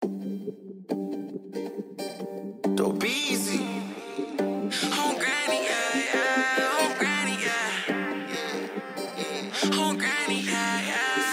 Doe Beezy. Home granny, yeah, yeah. Home granny, yeah. Home granny, yeah,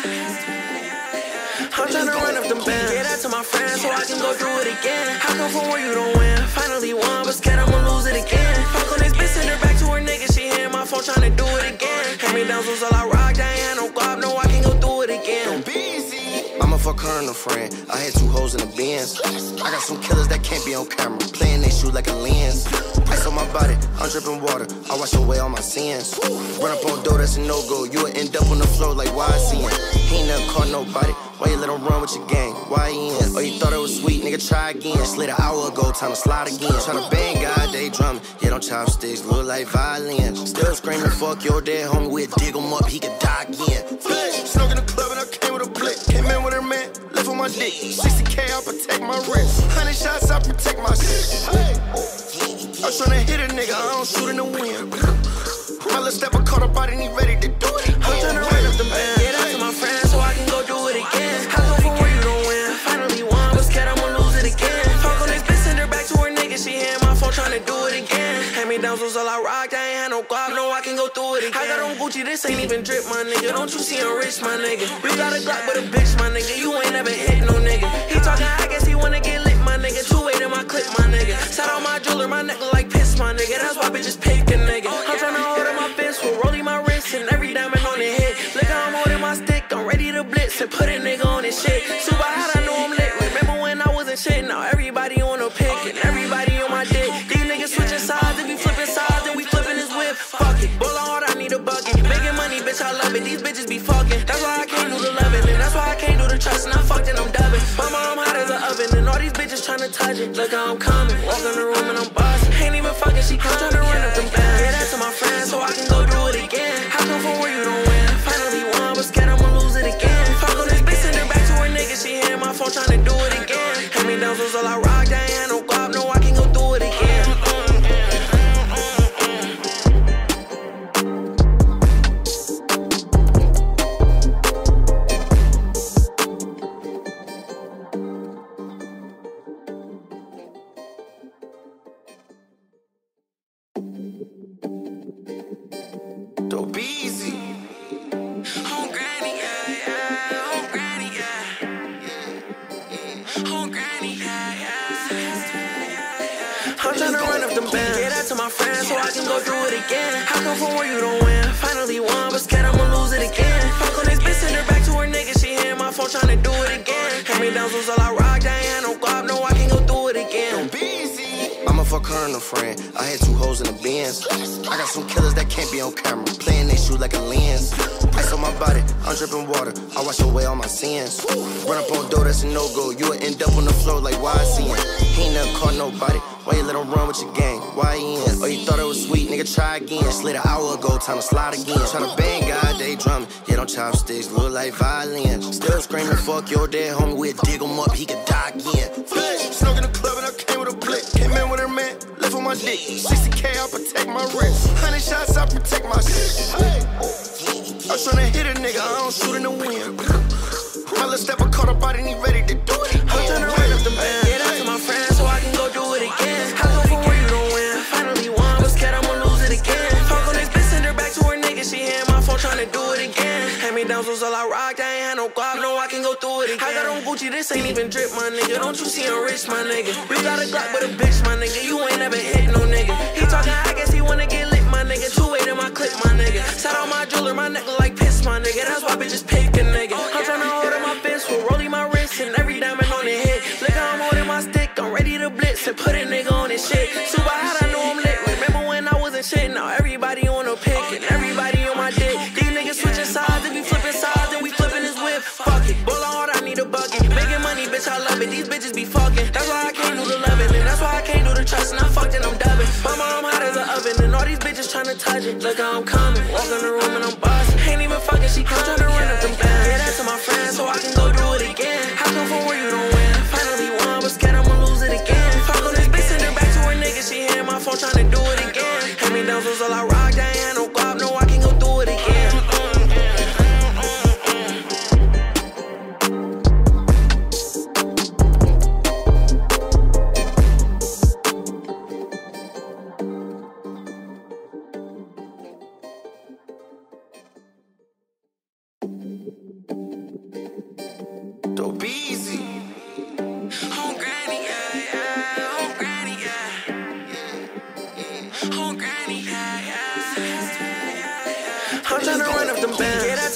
yeah. I'm tryna run up them bands. Get that to my friends so I can go do it again. How come from where you don't win? Finally won, but scared I'ma lose it again. Fuck on this bitch, send her back to her nigga. She hitting my phone tryna do it again. Hand-me-downs was all I rocked. I ain't had no guap, no, I can go do it again. Doe Beezy. I'ma fuck her and a friend. I had 2 hoes in the Benz. I got some killers that can't be on camera, playing they shoot like a lens. Ice on my body, I'm drippin' water. I wash away all my sins. Run up on Doe, that's a no-go. You'll end up on the floor like YSN. He ain't never caught nobody. Why you let him run with your gang? Why he in? Oh, you thought it was sweet, nigga, try again. Slid an hour ago, time to slide again. Tryna bang God, they drumming. Yeah, them chopsticks look like violin. Still screaming, fuck your dead homie. We'll dig him up, he could die again. Snuck in the club and I came with a blick. Came in with her man, left on my dick. 60K, I protect my wrist. 100 shots, I protect my shit. I was tryna hit a nigga, I don't shoot in the wind. My little stepper caught up, I didn't even ready to do it. I'm tryna run up the band. Get out to my friends so I can go do it again. How come from where you don't win? Finally won, but scared I'ma lose it again. Fuck on this bitch, send her back to her nigga. She hitting my phone tryna do it again. Hand-me-downs was all I rocked. I ain't had no guap, no, I can go through it again. I got on Gucci, this ain't even drip, my nigga. Don't you see I'm rich, my nigga? You got a Glock but a bitch, my nigga. You ain't never hit no nigga. He talking, I guess he wanna get lit, my nigga. 2-8 in my clip, my nigga. Sat on my jeweler, my neck look like piss, my nigga. That's why bitches pick a nigga. I'm tryna hold up my fist, for rolling my wrist, and every diamond on the hit. Look how I'm holding my stick, I'm ready to blitz and put a nigga on this shit. Super hot, I know I'm lit. Remember when I wasn't shit? Now everybody on a pick and everybody on my dick. These niggas switching sides, and we flipping sides, and we flipping this whip. Fuck it, ball hard, I need a bucket. Making money, bitch, I love it. These bitches be fucking. That's why I can't do the loving, and that's why I can't do the trusting. I fucked and I'm dubbing. Mama, I'm hot as an oven, and all these bitches tryna touch it. Look how I'm coming, walk in the room and I'm buzzing. Ain't even fucking, she come tryna run up them bands. Yeah, that's to my friends so I can go do it again. How come from where you don't win? Finally won, but scared I'ma lose it again. Fuck on this bitch, send her back to her nigga. She hitting my phone tryna do it again. Hand-me-downs was all I rocked. I ain't had no guap, no, I can go do it again. Doe Beezy. Home granny, yeah, yeah. Home granny, yeah. Home granny, yeah, yeah. I'm tryna run up them bands. Get out to my friends so I can go do it again. How come from where you don't win? Finally won, but scared I'ma lose it again. Fuck on this bitch, send her back to her nigga. She hitting my phone tryna do it again. Hand-me-downs was all I rocked. I ain't had no guap, no, I can go do it again. Doe Beezy. I'ma fuck her and a friend. I had 2 hoes in the Benz. I got some killers that can't be on camera, playing they shoot like a lens. Ice on my body, I'm drippin' water. I wash away all my sins. Run up on Doe, that's a no-go. You'll end up on the floor like YSN. He ain't never caught nobody. Why you let him run with your gang? Why he in? Oh, you thought it was sweet, nigga, try again. Slid an hour ago, time to slide again. Tryna bang God, they drumming. Yeah, them chopsticks look like violin. Still screaming, fuck your dead homie. We'll dig him up, he could die again. Snuck in the club and I came with a blick. Came in with her man, left on my dick. 60K, I protect my wrist. 100 shots, I protect my shit. I was tryna hit a nigga, I don't shoot in the wind. My little stepper caught up, I didn't even ready to do it. I'm tryna run up the band. Get out to my friends so I can go do it again. How come from where you don't win? Finally won, but scared I'ma lose it again. Fuck on this bitch, send her back to her nigga. She hitting my phone tryna do it again. Hand-me-downs was all I rocked. I ain't had no guap, no, I can go through it again. I got on Gucci, this ain't even drip, my nigga. Don't you see I'm rich, my nigga? You got a Glock but a bitch, my nigga. You ain't never hit no nigga. He talking, I guess he wanna get lit, my nigga. 2-8 in my clip, my nigga. Sat on my jeweler, my neck look like piss, my nigga. That's why bitches pick a nigga. I'm tryna hold up my fist, for rolling my wrist, and every diamond on the hit. Look how I'm holding my stick, I'm ready to blitz and put a nigga on this shit. Super hot, I know I'm lit. Remember when I wasn't shit? Now everybody on a pick and everybody on my dick. These niggas switching sides, and we flipping sides, and we flipping this whip. Fuck it, ball hard, I need a bucket. Making money, bitch, I love it. These bitches be fucking. That's why I can't do the loving, and that's why I can't do the trusting. I fucked and I'm dubbing. Mama, I'm hot as an oven, and all these bitches tryna touch it. Look how I'm coming, walk in the room and I'm buzzing. Ain't even fucking, she come tryna run up them bands. Yeah, that's to my friends so I can go do it again. How come from where you don't win? Finally won, but scared I'ma lose it again. Fuck on this bitch, send her back to her nigga. She hitting my phone tryna do it again. Hand-me-downs was all I rocked. I ain't had no guap, no, I can go do it again.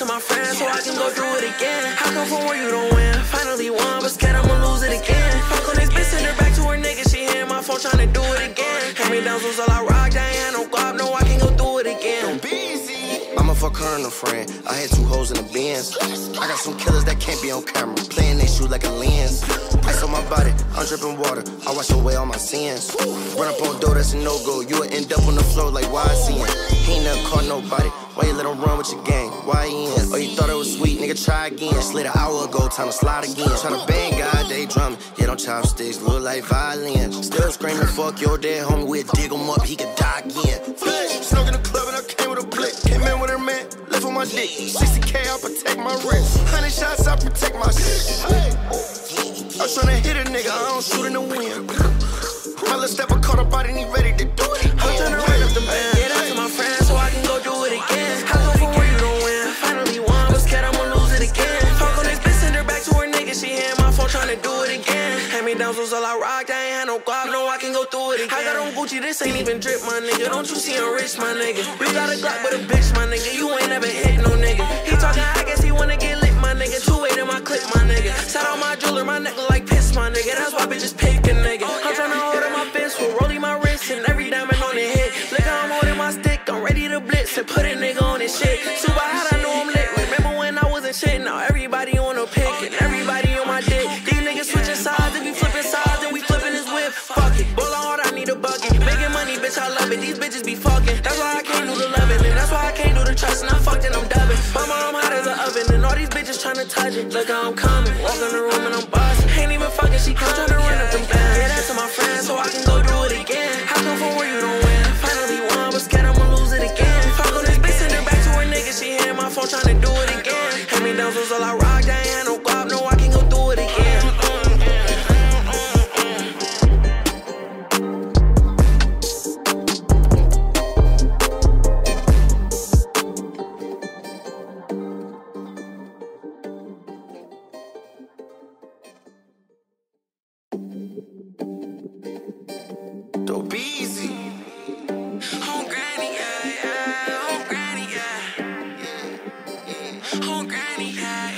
to my friends so I can go through it again. How come from where you don't win? Finally won, but scared I'ma lose it again. Fuck on this bitch, send her back to her nigga. She hitting my phone trying to do it again. Hand me down was all I rock, I ain't had no guap, no, I can go through it again. Doe Beezy. I'ma fuck her and a friend. I had 2 hoes in the Benz. I got some killers that can't be on camera, playing they shoot like a lens. Ice on my body, I'm drippin' water. I wash away all my sins. Run up on Doe, that's a no-go. You'll end up on the floor like YSN. He ain't never caught nobody. Why you let him run with your gang? Why he in? Oh, you thought it was sweet, nigga, try again. Slid an hour ago, time to slide again. Tryna bang God, they drumming. Yeah, them chopsticks look like violins. Still screaming, fuck your dead homie. We'll dig him up, he could die again. Snuck in the club and I came with a blick. Came in with her man, left on my dick. 60K, I protect my wrist. 100 shots, I protect my shit. I'm tryna hit a nigga, I don't shoot in the wind. My little stepper caught a body and he ready to do it. I'm tryna run up the band, get out to my friends so I can go do it again. How come from where you don't win? Finally won, but scared I'ma lose it again. Fuck on this bitch, send her back to her nigga. She hitting my phone tryna do it again. Hand me down was all I rock, I ain't had no guap, no, I can go through it again. I got on Gucci, this ain't even drip, my nigga. Don't you see I'm rich, my nigga? We got a Glock with a bitch, my nigga. You ain't never hit no nigga. He talking, I guess he wanna get lit, my nigga. 2-8 in my clip, my nigga. Sat on my jeweler, my neck look like piss, my nigga. That's why bitches pick a nigga. I'm tryna hold up my fist, for rolling my wrist and every diamond on the head. Look how I'm holding my stick, I'm ready to blitz and put a nigga on his shit. Super hot, I know I'm lit. Remember when I wasn't shit? Now everybody on a pick and everybody on my dick. These niggas switching sides, if we flipping sides, then we flipping his whip. Fuck it, ball hard, I need a bucket. Making money, bitch, I love it. These bitches be fucking. That's why I can't do the loving, and that's why I can't do the trusting. I fucked and I'm dubbing. My mom hot as an oven, and all these bitches tryna touch it. Look how I'm coming, walk in the room and I'm bossing. Ain't even fucking, she come tryna run up them bands. Yeah, that's to my friends, so I can go do it again. How come from where you don't win? Finally won, but scared I'ma lose it again. Fuck on this bitch, send her back to her nigga. She hitting my phone tryna do it again. Hand me down was all I rock, I ain't had no guap, no, I can go through it again. Doe Beezy. Home granny, yeah, yeah. Home granny, yeah. Home granny, yeah,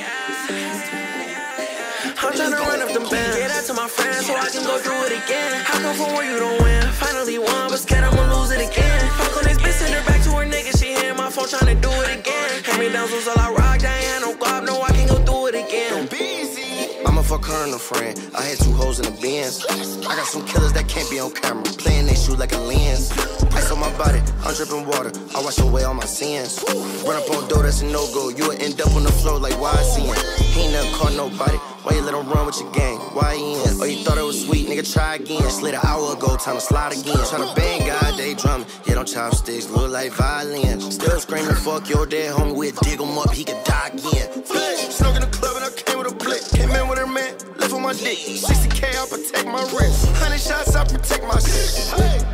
yeah. I'm tryna run up them bands, get out to my friends so I can go through it again. How come from where you don't win? Finally won, but scared I'ma lose it again. Fuck on this bitch, send her back to her nigga. She hitting my phone tryna do it again. Hand me down was all I rock, I ain't had no guap, no, I can go through it again. Doe Beezy. I'ma fuck her and a friend. I had 2 hoes in the Benz. I got some killers that can't be on camera, playing they shoot like a lens. Ice on my body, I'm drippin' water. I wash away all my sins. Run up on Doe, that's a no-go. You'll end up on the floor like YSN. He ain't never caught nobody. Why you let him run with your gang? Why he in? Oh, you thought it was sweet, nigga, try again. Slid an hour ago, time to slide again. Tryna bang God, they drumming. Yeah, them chopsticks look like violins. Still screaming, fuck your dead homie. We'll dig him up, he could die again. Snuck in the club and I came with a blick. Came in with her man, left on my dick. 60K, I protect my wrist. 100 shots, I protect my shit.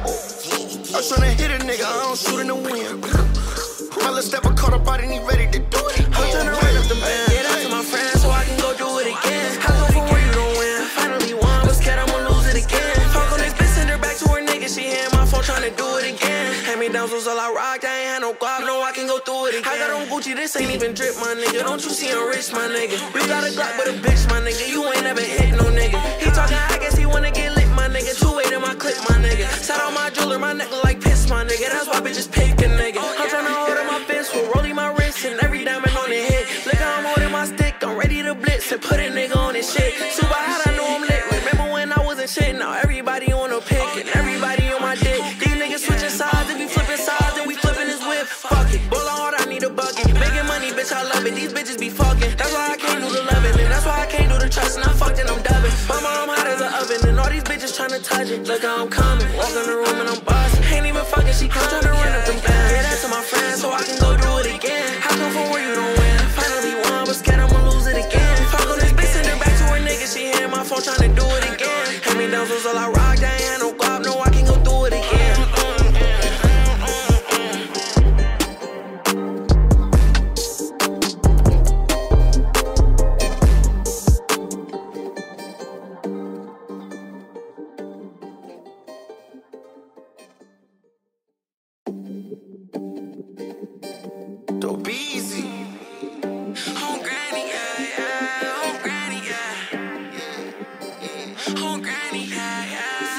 I'm tryna hit a nigga, I don't shoot in the wind. My little stepper caught a body and he ready to do it. I'm tryna run up the band, get out to my friends so I can go do it again. How come from where you don't win? Finally won, but scared I'ma lose it again. Fuck on this bitch, send her back to her nigga. She hitting my phone tryna do it again. Hand me down was all I rock, I ain't had no guap, no, I can go through it again. I got on Gucci, this ain't even drip, my nigga. Don't you see I'm rich, my nigga? We got a Glock with a bitch, my nigga. You ain't never hit no nigga. He talking, I guess he wanna get lit, my nigga. 2-8 in my clip, my nigga. Sat on my jeweler, my neck look like piss, my nigga. That's why bitches pick a nigga. I'm tryna hold up my fist, for rolling my wrist and every diamond on the head. Look how I'm holding my stick, I'm ready to blitz and put a nigga on his shit. Super hot, I know I'm lit. Remember when I wasn't shit? Now everybody on a pick and everybody on my dick. These niggas switching sides, if we flipping sides, then we flipping his whip. Fuck it, ball hard, I need a bucket. Making money, bitch, I love it. These bitches be fucking. That's why I can't do the loving, and that's why I can't do the trusting. I fucked and I'm dubbing. My mom hot as an oven, and all these bitches tryna touch it. Look how I'm coming, walk in the room and I'm bossing. Ain't even fucking, she come tryna run up them bands. Yeah, that's to my friends, so I can go do it again. How come from where you don't win? Finally won, but scared I'ma lose it again. Fuck on this bitch, send her back to her nigga. She hitting my phone tryna do it again. Hand me down was all I rock, I ain't had no guap, no, I can go through it again. Doe Beezy. Oh, granny, yeah.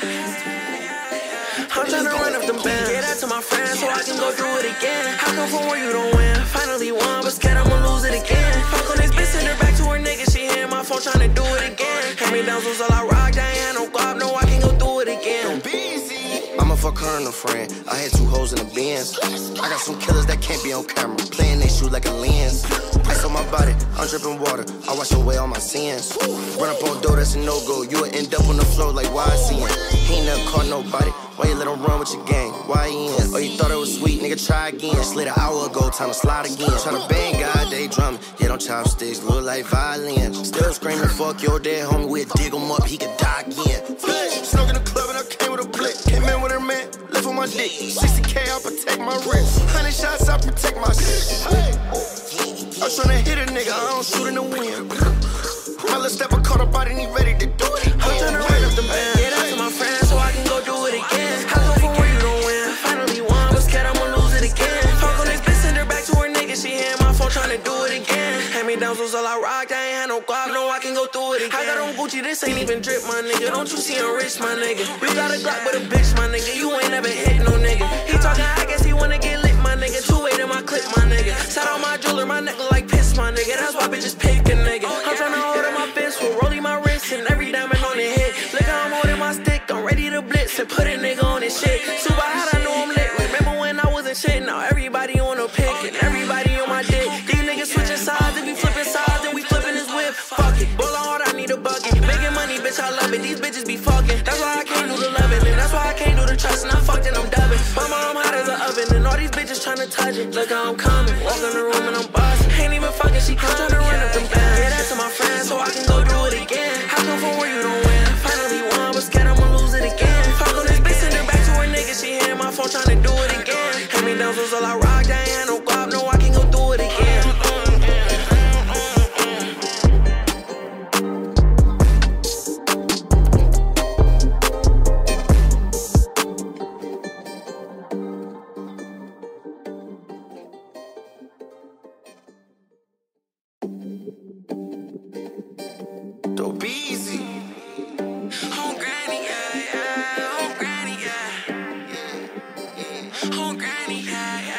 I'm tryna run up them bands. Get that to my friends so I can go do it again. How come from where you don't win? Finally won, but scared I'ma lose it again. Fuck on this bitch, send her back to her nigga. She hitting my phone tryna do it again. Hand me down, so all I rock. I ain't had no guap, no, I can go do it again. Doe Beezy. I'ma fuck her and a friend. I had 2 hoes in the Benz. I got some killers that can't be on camera, playing they shoes like a lens. Ice on my body, I'm drippin' water. I wash away all my sins. Run up on Doe, that's a no-go. You'll end up on the floor like YSN. He ain't never caught nobody. Why you let him run with your gang? Why he in? Oh, you thought it was sweet, nigga, try again. Slid an hour ago, time to slide again. Tryna bang God, they drumming. Hit on chopsticks, look like violin. Still screaming, fuck your dead homie. We'll dig him up, he could die again. Snuck in the club and I came with a blick. Came in with her man, left on my dick. 60K, I protect my wrist. 100 shots, I protect my shit. Hey. I'm tryna hit a nigga, I don't shoot in the wind. My little stepper caught a body and he ready to do it. I'm tryna run up the band. Get out to my friends so I can go do it again. How come from where you don't win? Finally won, but scared I'ma lose it again. Fuck on this bitch, send her back to her nigga. She hitting my phone tryna do it again. Hand me down, so all I rock. I ain't had no guap, no, I can go through it again. I got on Gucci, this ain't even drip, my nigga. Don't you see I'm rich, my nigga? You got a Glock, but a bitch, my nigga. You ain't never hit no nigga. He talking, I guess he wanna get lit, my nigga. 2-8 in my clip, my nigga. Sat on my jeweler, my neck look like piss, my nigga. That's why bitches pick a nigga. I'm tryna hold up my fist, with rolling my wrist, and every diamond on the hit. Look how I'm holding my stick, I'm ready to blitz and put a nigga on his shit. Super hot, I know I'm lit. Remember when I wasn't shit? Now everybody on a pick and everybody on my dick. These niggas switching sides, and we flipping sides, and we flipping his whip. Fuck it, ball hard, I need a bucket. Making money, bitch, I love it. These bitches be fucking. That's why I can't do the loving, and that's why I can't do the trust. And I fucked and I'm dubbing. Mama, I'm hot as an oven, and all these bitches tryna touch it. Look how I'm coming, walk in the room and I'm bossing. Ain't even fucking, she come tryna run up them bands. Get that to my friends so I can go do it again. How come from where you don't win? Finally won, but scared I'ma lose it again. Fuck on this bitch, send her back to her nigga. She hitting my phone tryna do it again. Hand me down, so all I rock. I ain't had no guap, no, I can go do it again. Doe Beezy. Oh, granny, yeah. Oh, granny, yeah. Oh, granny, yeah.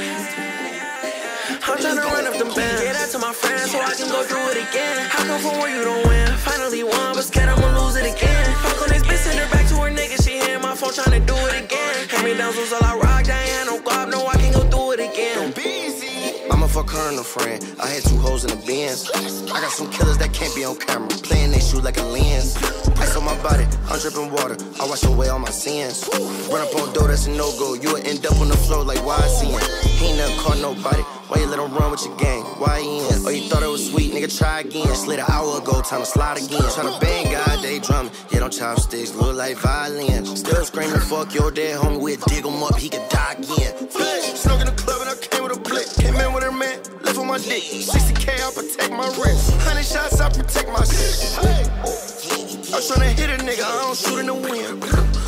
I'm tryna run up them bands. Get that to my friends so I can go do it again. How come from where you don't win? Finally won, but scared I'ma lose it again. Fuck on this bitch, send her back to her nigga. She hitting my phone tryna do it again. Hand me down, so all I rock. I ain't had no guap, no, I can go do it again. Doe Beezy. I'ma fuck her and a friend. I had 2 hoes in the Benz. I got some killers that can't be on camera, playing they shoes like a lens. Ice on my body, I'm drippin' water. I wash away all my sins. Run up on Doe, that's a no-go. You'll end up on the floor like YSN. He ain't never caught nobody. Why you let him run with your gang? Why he in? Oh, you thought it was sweet, nigga, try again. Slid an hour ago, time to slide again. Tryna bang God, they drumming. Hit on chopsticks, look like violin. Still screaming, fuck your dead homie. We'll dig him up, he could die again. Snuck in the club and I came with a blick. Came in with her man, left on my dick. 60K, I protect my wrist. 100 shots, I protect my shit. Hey. I'm tryna hit a nigga, I don't shoot in the wind.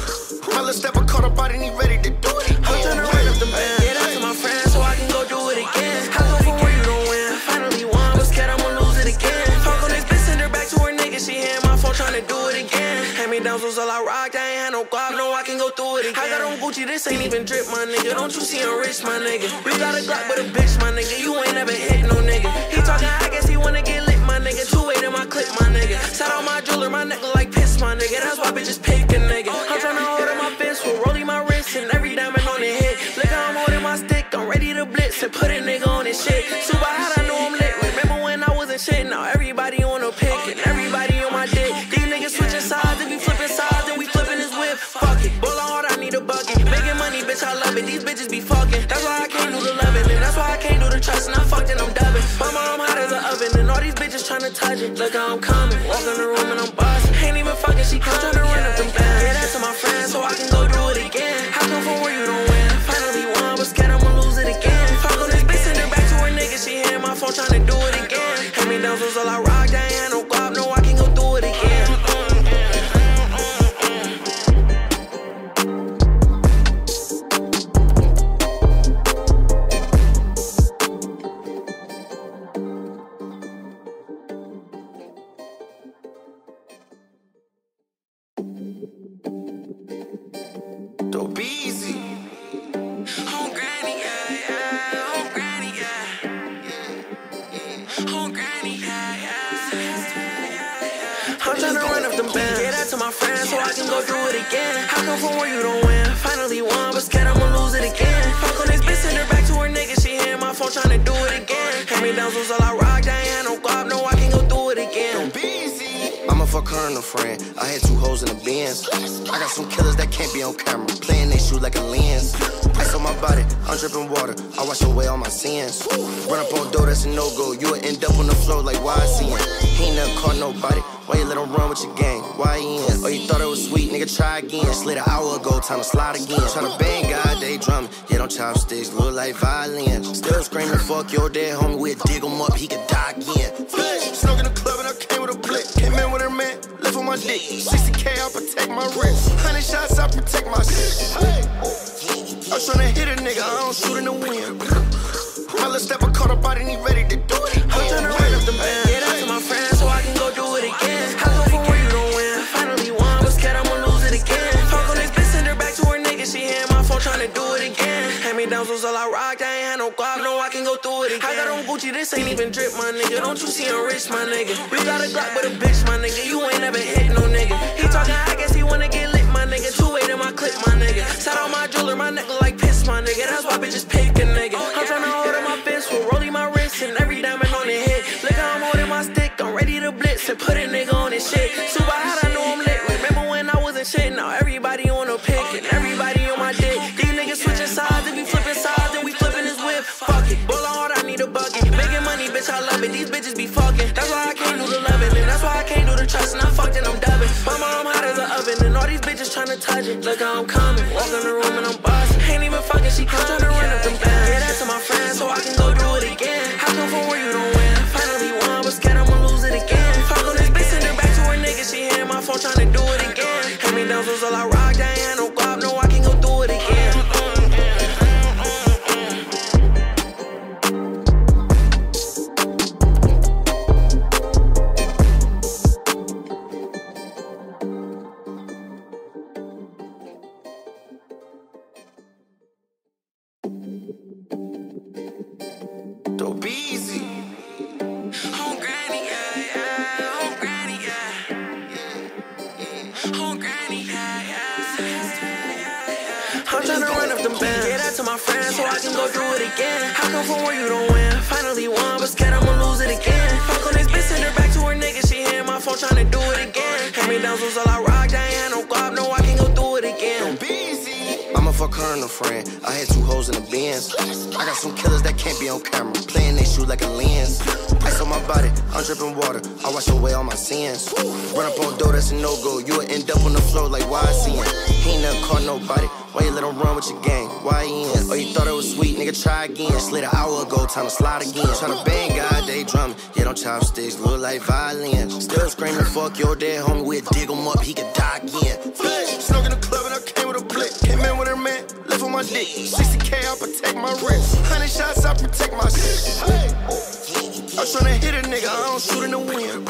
My little stepper caught a body and he ready to do it. I'm tryna run up the band. Get out to my friends so I can go do it again. How come from where you don't win? Finally won, but scared I'ma lose it again. Fuck on this bitch, send her back to her nigga. She hitting my phone tryna do it again. Hand me down, so all I rock. I ain't had no guap, no, I can go through it again. I got on Gucci, this ain't even drip, my nigga. Don't you see I'm rich, my nigga? You got a Glock, but a bitch, my nigga. You ain't never hit no nigga. He talking, I guess he wanna get lit, my nigga. 2-8 in my clip, my nigga. Sat on my jeweler, my neck look like piss, my nigga. That's why bitches pick a nigga. I'm tryna hold up my fist, with rolling my wrist, and every diamond on the hit. Look how I'm holding my stick, I'm ready to blitz and put a nigga on his shit. Super hot, I know I'm lit. Remember when I wasn't shit? Now everybody on a pick and everybody on my dick. These niggas switching sides, and we flipping sides, and we flipping his whip. Fuck it, ball hard, I need a bucket. Making money, bitch, I love it. These bitches be fucking. That's why I can't do the loving, and that's why I can't do the trust. And I fucked and I'm dubbing. Mama, I'm hot as an oven, and all these bitches tryna touch it. Look how I'm coming, walk in the room and I'm bossing. Ain't even fucking, she come tryna run up them bands. Get that to my friends so I can go do it again. How come from where you don't win? Finally won, but scared I'ma lose it again. Fuck on this bitch, send her back to her nigga. She hitting my phone tryna do it again. Hand me down, so all I rock. I ain't had no guap, no, I can go do it again. them bands. Get that to my friends so I can go do it again. How come from where you don't win? Finally won, but scared I'ma lose it again. Fuck on this bitch, send her back to her nigga. She hitting my phone trying to do it again. Hand me down, so all I rock, I ain't had no guap, no, I can go do it again. Doe Beezy. I'ma fuck her and a friend. I had 2 hoes in the Benz. I got some killers that can't be on camera, playing they shoes like a lens. Ice on my body, I'm drippin' water. I wash away all my sins. Run up on Doe, that's a no-go. You'll end up on the floor like YSN. He ain't never caught nobody. Why you let him run with your gang? Why he in? Oh, you thought it was sweet, nigga, try again. Slid an hour ago, time to slide again. Tryna bang God, they drumming. Yeah, them chopsticks look like violin. Still screaming, fuck your dead homie. We'll dig him up, he could die again. Snuck in the club and I came with a blick. Came in with her man, left on my dick. 60K, I protect my wrist. 100 shots, I protect my shit. Hey. I'm tryna hit a nigga, I don't shoot in the wind. My little stepper caught a body and he ready to do it. I'm tryna run up the band. Get out to my friends so I can go do it again. How come from where you don't win? Finally won, but scared I'ma lose it again. Fuck on this bitch, send her back to her nigga. She hitting my phone tryna do it again. Hand me down, so all I rock, I ain't had no guap, no, I can go through it again. I got on Gucci, this ain't even drip, my nigga. Don't you see I'm rich, my nigga? You got a Glock but a bitch, my nigga. You ain't never hit no nigga. He talking, I guess he wanna get lit, my nigga. 2-8 in my clip, my nigga. Sat on my jeweler, my neck look like piss, my nigga. That's why bitches pick a nigga. I'm tryna hold up my fist, with rolling my wrist and every diamond on the hit. Look how I'm holding my stick, I'm ready to blitz and put a nigga on his shit. Super hot, I know I'm lit. Remember when I wasn't shit? Now everybody on a pick and everybody on my dick. These niggas switching sides and we flipping sides and we flipping his whip. Fuck it, ball hard, I need a bucket. Making money, bitch, I love it. These bitches be fucking. That's why I can't do the loving and that's why I can't do the trust. And I fucked and I'm dubbing. My mom hot as an oven and all these bitches tryna touch it. Look how I'm coming, walk in the room and I'm bossing. Ain't even fucking, she come tryna run up them bands. Get that to my friends so I can go do it again. How come from where you don't win? Finally won, but scared I'ma lose it again. Fuck on this bitch, send her back to her nigga. She hitting my phone tryna do it again. Hand me down, so all I rock, I ain't had no guap, no, I can go do it again. Doe Beezy. Home granny, yeah, yeah. Home granny, yeah. Home granny, yeah, yeah. I'm tryna run up them bands. Get out to my friends so I can go do it again. How come from where you don't win? Finally won, but scared I'ma lose it again. Fuck on this bitch, send her back to her nigga. She hitting my phone tryna do it again. Hand me down, so all I rock, I ain't had no guap, no, I can go do it again. Doe Beezy. I'ma fuck her and a friend. I had 2 hoes in the Benz. I got some killers that can't be on camera, playing they shoes like a lens. Ice on my body, I'm drippin' water. I wash away all my sins. Run up on Doe, that's a no-go. You'll end up on the floor like YSN. He ain't never caught nobody. Why you let him run with your gang? Why he in? Oh, you thought it was sweet, nigga, try again. Slid an hour ago, time to slide again. Tryna bang God, they drumming. Yeah, them chopsticks look like violin. Still screaming, fuck your dead homie. We'll dig him up, he could die again. Snuck in the club and I came with a blick. Came in with her man, left on my dick. 60K, I protect my wrist. 100 shots, I protect my shit. Hey. I'm tryna hit a nigga, I don't shoot in the wind.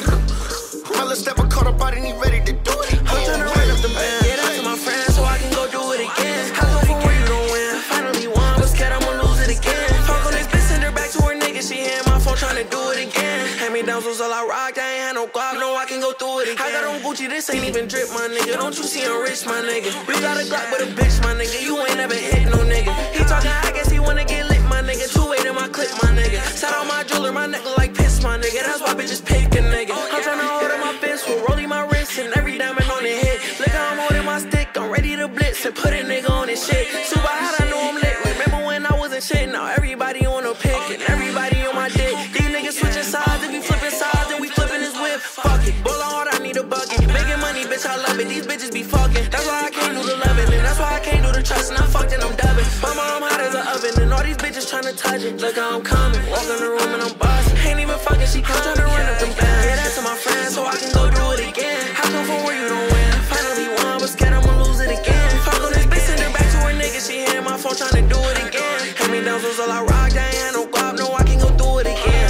My little stepper caught a body and he ready to do it. I'm tryna run up the band. Get out to my friends so I can go do it again. How come from where you don't win? Finally won, but scared I'ma lose it again. Fuck on this bitch, send her back to her nigga. She hitting my phone tryna do it again. Hand me down, so all I rock, I ain't had no guap, no, I can go through it again. I got on Gucci, this ain't even drip, my nigga. Don't you see I'm rich, my nigga? You got a Glock but a bitch, my nigga. You ain't never hit no nigga. He talking, I guess he wanna get lit, my nigga. 2-8 in my clip, my nigga. Sat on my jeweler, my neck look like piss, my nigga. That's why bitches pick a nigga. I'm tryna hold up my fist, with rolling my wrist and every diamond on the hit. Look how I'm holding my stick, I'm ready to blitz and put a nigga on his shit. Super hot, I know I'm lit. Remember when I wasn't shit? Now everybody on a pick and everybody on my dick. These niggas switching sides and we flipping sides and we flipping his whip. Fuck it, ball hard, I need a bucket. Making money, bitch, I love it. These bitches be fucking. That's why I can't do the loving and that's why I can't do the trust. And I fucked and I'm dubbing. My mom hot as an oven and all these bitches tryna touch it. Look how I'm coming, walk in the room and I'm bossing. Ain't even fucking, she come tryna run up them bands. Get that to my friends so I can go do it again. How come from where you don't win? Finally won, but scared I'ma lose it again. Fuck on this bitch, send her back to her nigga. She hitting my phone tryna do it again. Hand me down, so all I rock, I ain't had no guap, no, I can go do it again.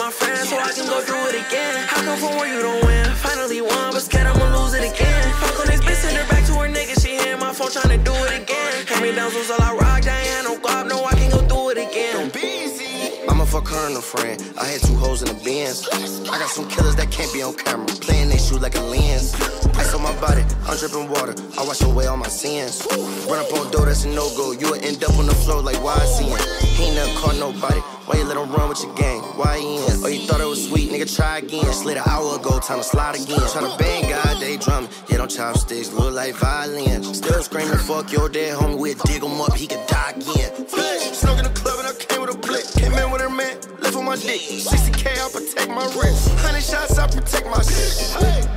my friends so I can go through it again. How come from where you don't win? Finally won, but scared I'ma lose it again. Fuck on this bitch, send her back to her nigga. She hear my phone tryna do it again. Hand me down, so all I rock, I ain't had no guap, no, I can go through it again. Doe Beezy. I'ma fuck her and a friend. I had 2 hoes in the Benz. I got some killers that can't be on camera, playing they shoot like a lens. Ice on my body, I'm drippin' water. I wash away all my sins. Run up on Doe, that's a no-go. You'll end up on the floor like YSN. He ain't never caught nobody. Why you let him run with your gang? Why he in? Oh, you thought it was sweet, nigga, try again. Slid an hour ago, time to slide again. Tryna bang God, they drumming. Yeah, them chopsticks look like violins. Still screaming, fuck your dead homie. We'll dig him up, he could die again. Snuck in the club and I came with a blick. Came in with her man, left on my dick. 60K, I protect my wrist. 100 shots, I protect my shit.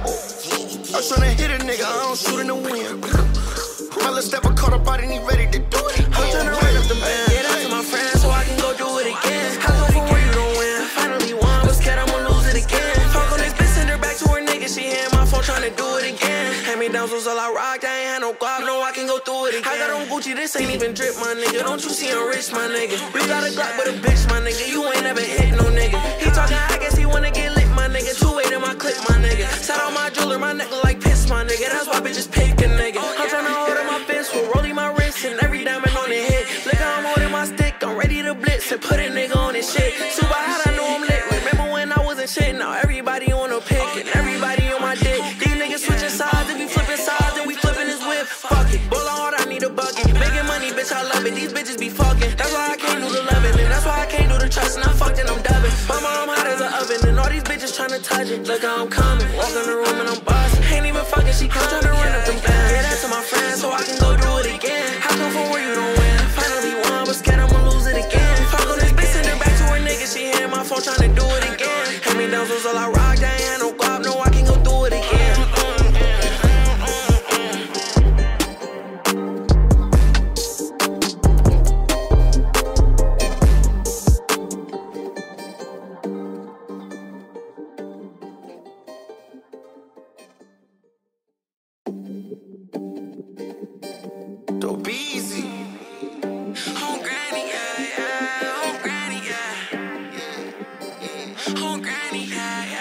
I'm tryna hit a nigga, I don't shoot in the wind. My little stepper caught up, I didn't even ready to do it. I'm tryna run up the band, get out to my friends so I can go do it again. How come from where you don't win? Finally won, but scared I'ma lose it again. Fuck on this bitch, send her back to her nigga. She hear my phone tryna do it again. Hand me down, so all I rock, I ain't had no guap, no, I can go through it again. I got on Gucci, this ain't even drip, my nigga. Don't you see I'm rich, my nigga? You got a Glock with a bitch, my nigga. You ain't never hit no nigga. He talking, I guess he wanna get lit, my nigga. 2-8 in my clip, my nigga. Shout out my jeweler, my neck look like piss, my nigga. That's why bitches pick a nigga. I'm tryna hold up my fist, for rolling my wrist, and every diamond on the hit. Look how I'm holding my stick, I'm ready to blitz and put a nigga on his shit. Super hot, I know I'm lit. Remember when I wasn't shit? Now everybody on a pick and everybody on my dick. These niggas switching sides, and we flipping sides, and we flipping his whip. Fuck it, ball hard, I need a bucket. Making money, bitch, I love it. These bitches be fucking. That's why I can't do the loving, and that's why I can't do the trusting. I fucked and I'm dubbing. Mama, I'm hot as an oven, and all these bitches tryna touch it. Look how I'm coming, walk in the room and I'm bossing. Ain't even fucking, she come tryna run up them bands. Yeah, that's to my friends so I can go do it again. How come from where you don't win? Finally won, but scared I'ma lose it again. Fuck on this bitch, send her back to her nigga. She hear my phone tryna do it again. Hand me down, so all I rock, I ain't had no guap, no, I can go through it again. Doe Beezy. Home granny, yeah, yeah. Home granny, yeah. Home granny, yeah,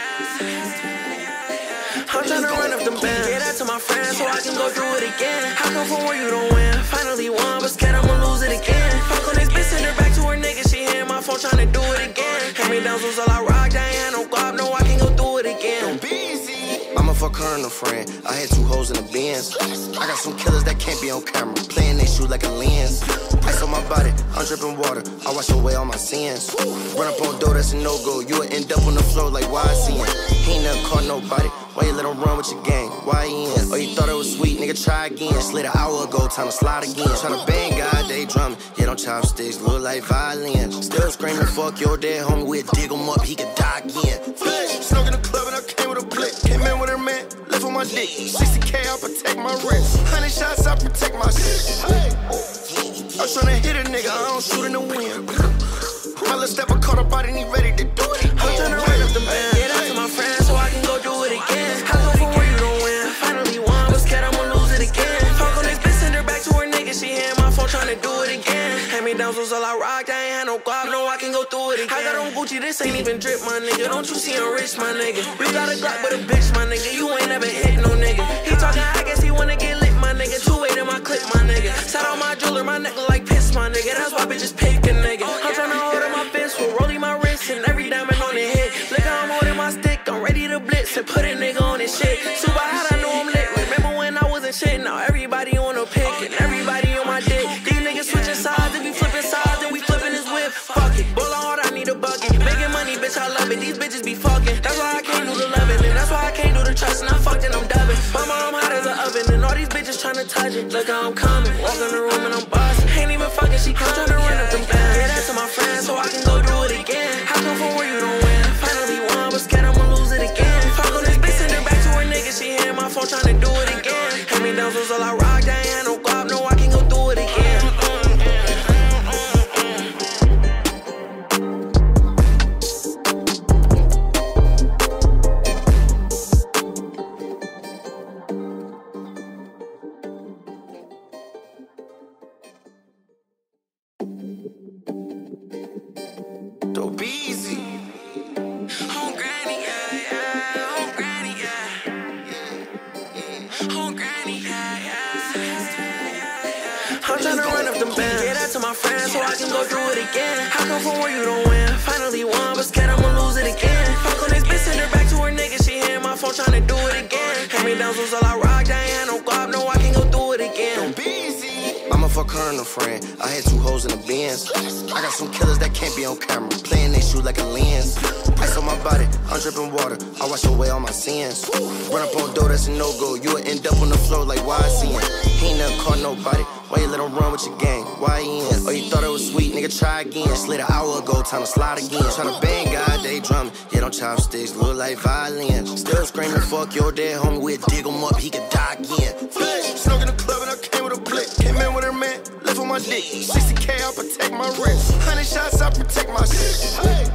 yeah. I'm tryna run up them bands, get out to my friends so I can go through it again. How come from where you don't win? Finally won, but scared I'ma lose it again. Fuck on this bitch, send her back to her nigga. She hear my phone tryna do it again. Hand me down, so all I rock, I ain't had no guap, no, I can go through it again. Doe Beezy. I'ma fuck her and a friend. I had 2 hoes in the Benz. I got some killers that can't be on camera, playing they shoot like a lens. Ice on my body, I'm drippin' water. I wash away all my sins. Run up on Doe, that's a no-go. You'll end up on the floor like YSN. He ain't never caught nobody. Why you let him run with your gang? Why he in? Oh, you thought it was sweet, nigga, try again. Slid an hour ago, time to slide again. Tryna bang God, they drumming. Yeah, them chopsticks look like violins. Still screaming, fuck your dead homie. We'll dig him up, he could die again. Snuck in the club and I came with a blick. Came in with her man, left on my dick. 60K, I protect my wrist. 100 shots, I protect my shit. I'm tryna hit a nigga, I don't shoot in the wind. My little stepper caught up, I didn't even ready to do it. I'm tryna run up the band, get out to my friends so I can go do it again. How come from where you don't win? Finally won, but scared I'ma lose it again. Fuck on this bitch, send her back to her nigga. She hear my phone tryna do it again. Hand me down, so all I rock, I ain't had no guap, no, I can go through it again. I got on Gucci, this ain't even drip, my nigga. Don't you see I'm rich, my nigga? You got a Glock with a bitch, my nigga. You ain't never hit no nigga. He talking, I guess he wanna get lit, my nigga. 2-8 in my clip, my nigga. Shout out my jeweler, my neck look like piss, my nigga. That's why bitches pick a nigga. I'm tryna hold up my fist, for rolling my wrist, and every diamond on the hit. Look how I'm holding my stick, I'm ready to blitz and put a nigga on his shit. Super hot, I know I'm lit. Remember when I wasn't shit? Now everybody on a pick and everybody on my dick. These niggas switching sides, and we flipping sides, and we flipping his whip. Fuck it, ball hard, I need a bucket. Making money, bitch, I love it. These bitches be fucking. That's why I can't do the loving, and that's why I can't do the trusting. I fucked and I'm dubbing. Mama, I'm hot as an oven, and all these bitches tryna touch it. Look how I'm coming, walk in the room and I'm bossing. Ain't even fucking, she come tryna run up them bands. Yeah, that's to my friends so I can go do it again. How come from where you don't win? Finally won, but scared I'ma lose it again. Fuck on this bitch, send her back to her nigga. She hear my phone tryna do it again. Hand me down, so all I rock, I ain't had no guap, no, I can go through it again. Doe Beezy. Oh, granny, I'm tryna run up them bands. Get that to my friends so I can go through it again. How come from where you don't win? Finally won, but scared I'ma lose it again. Fuck on this bitch, send her back to her nigga. She hear my phone tryna do it again. Hand me down was all I rock. I ain't had no guap, no, I can go through it again. Doe Beezy. I'ma fuck her and a friend. I had 2 hoes in the Benz. I got some killers that can't be on camera, playing they shoot like a lens. Ice on my body, I'm drippin' water. I wash away all my sins. Run up on Doe, that's a no-go. You'll end up on the floor like YSN. He ain't never caught nobody. Why you let him run with your gang? Why he in? Oh, you thought it was sweet, nigga, try again. Slid an hour ago, time to slide again. Tryna bang God, they drumming. Yeah, them chopsticks look like violin. Still screaming, fuck your dead homie. We'll dig him up, he could die again. Snuck in the club and I came with a blick. Came in with her man, left on my dick. 60K, I protect my wrist. 100 shots, I protect my shit.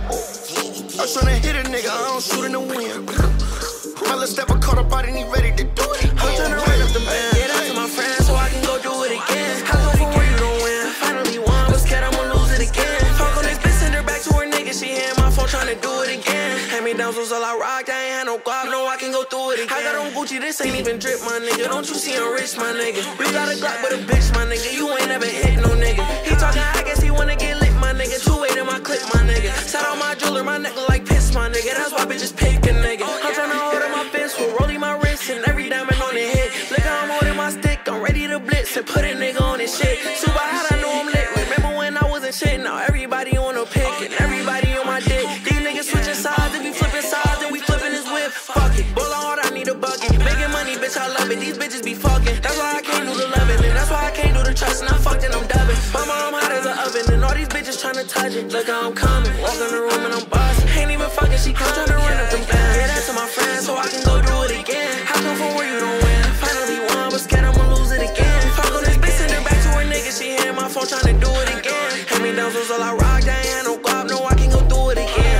I'm tryna hit a nigga, I don't shoot in the wind. My little stepper caught up, I didn't even ready to do it. I'm tryna run up the band. Get out to my friends so I can go do it again. How come from where you don't win? Finally won, but scared I'ma lose it again. Fuck on this bitch, send her back to her nigga. She hear my phone tryna do it again. Hand me down was all I rock. I ain't had no guap, no, I can go through it again. I got on Gucci, this ain't even drip, my nigga. Don't you see I'm rich, my nigga? You got a Glock, but a bitch, my nigga. You ain't never hit no nigga. He talking, I guess he wanna get lit, my nigga. 2-8 in my clip, my nigga. Shout out my jeweler, my neck look like piss, my nigga. That's why bitches pick a nigga. I'm tryna hold up my fist, for rolling my wrist, and every diamond on the hit. Look how I'm holding my stick, I'm ready to blitz and put a nigga on his shit. Super hot, I know I'm lit. Remember when I wasn't shit? Now everybody on a pick and everybody on my dick. These niggas switching sides, and we flipping sides, and we flipping his whip. Fuck it, ball hard, I need a bucket. Making money, bitch, I love it. These bitches be fucking. That's why I can't do the loving, and that's why I can't do the trust. And I fucked and I'm dubbing. My mom hot as an oven, and all these bitches tryna touch it. Look how I'm coming, walk in the room and I'm bossing. Ain't even fucking, she come tryna run up them bands. Yeah, that's to my friends so I can go do it again. How come from where you don't win? Finally won, but scared I'ma lose it again. Fuck on this bitch, send her back to her nigga. She hear my phone tryna do it again. Hand me down was all I rock. I ain't had no guap, no, I can go through it again.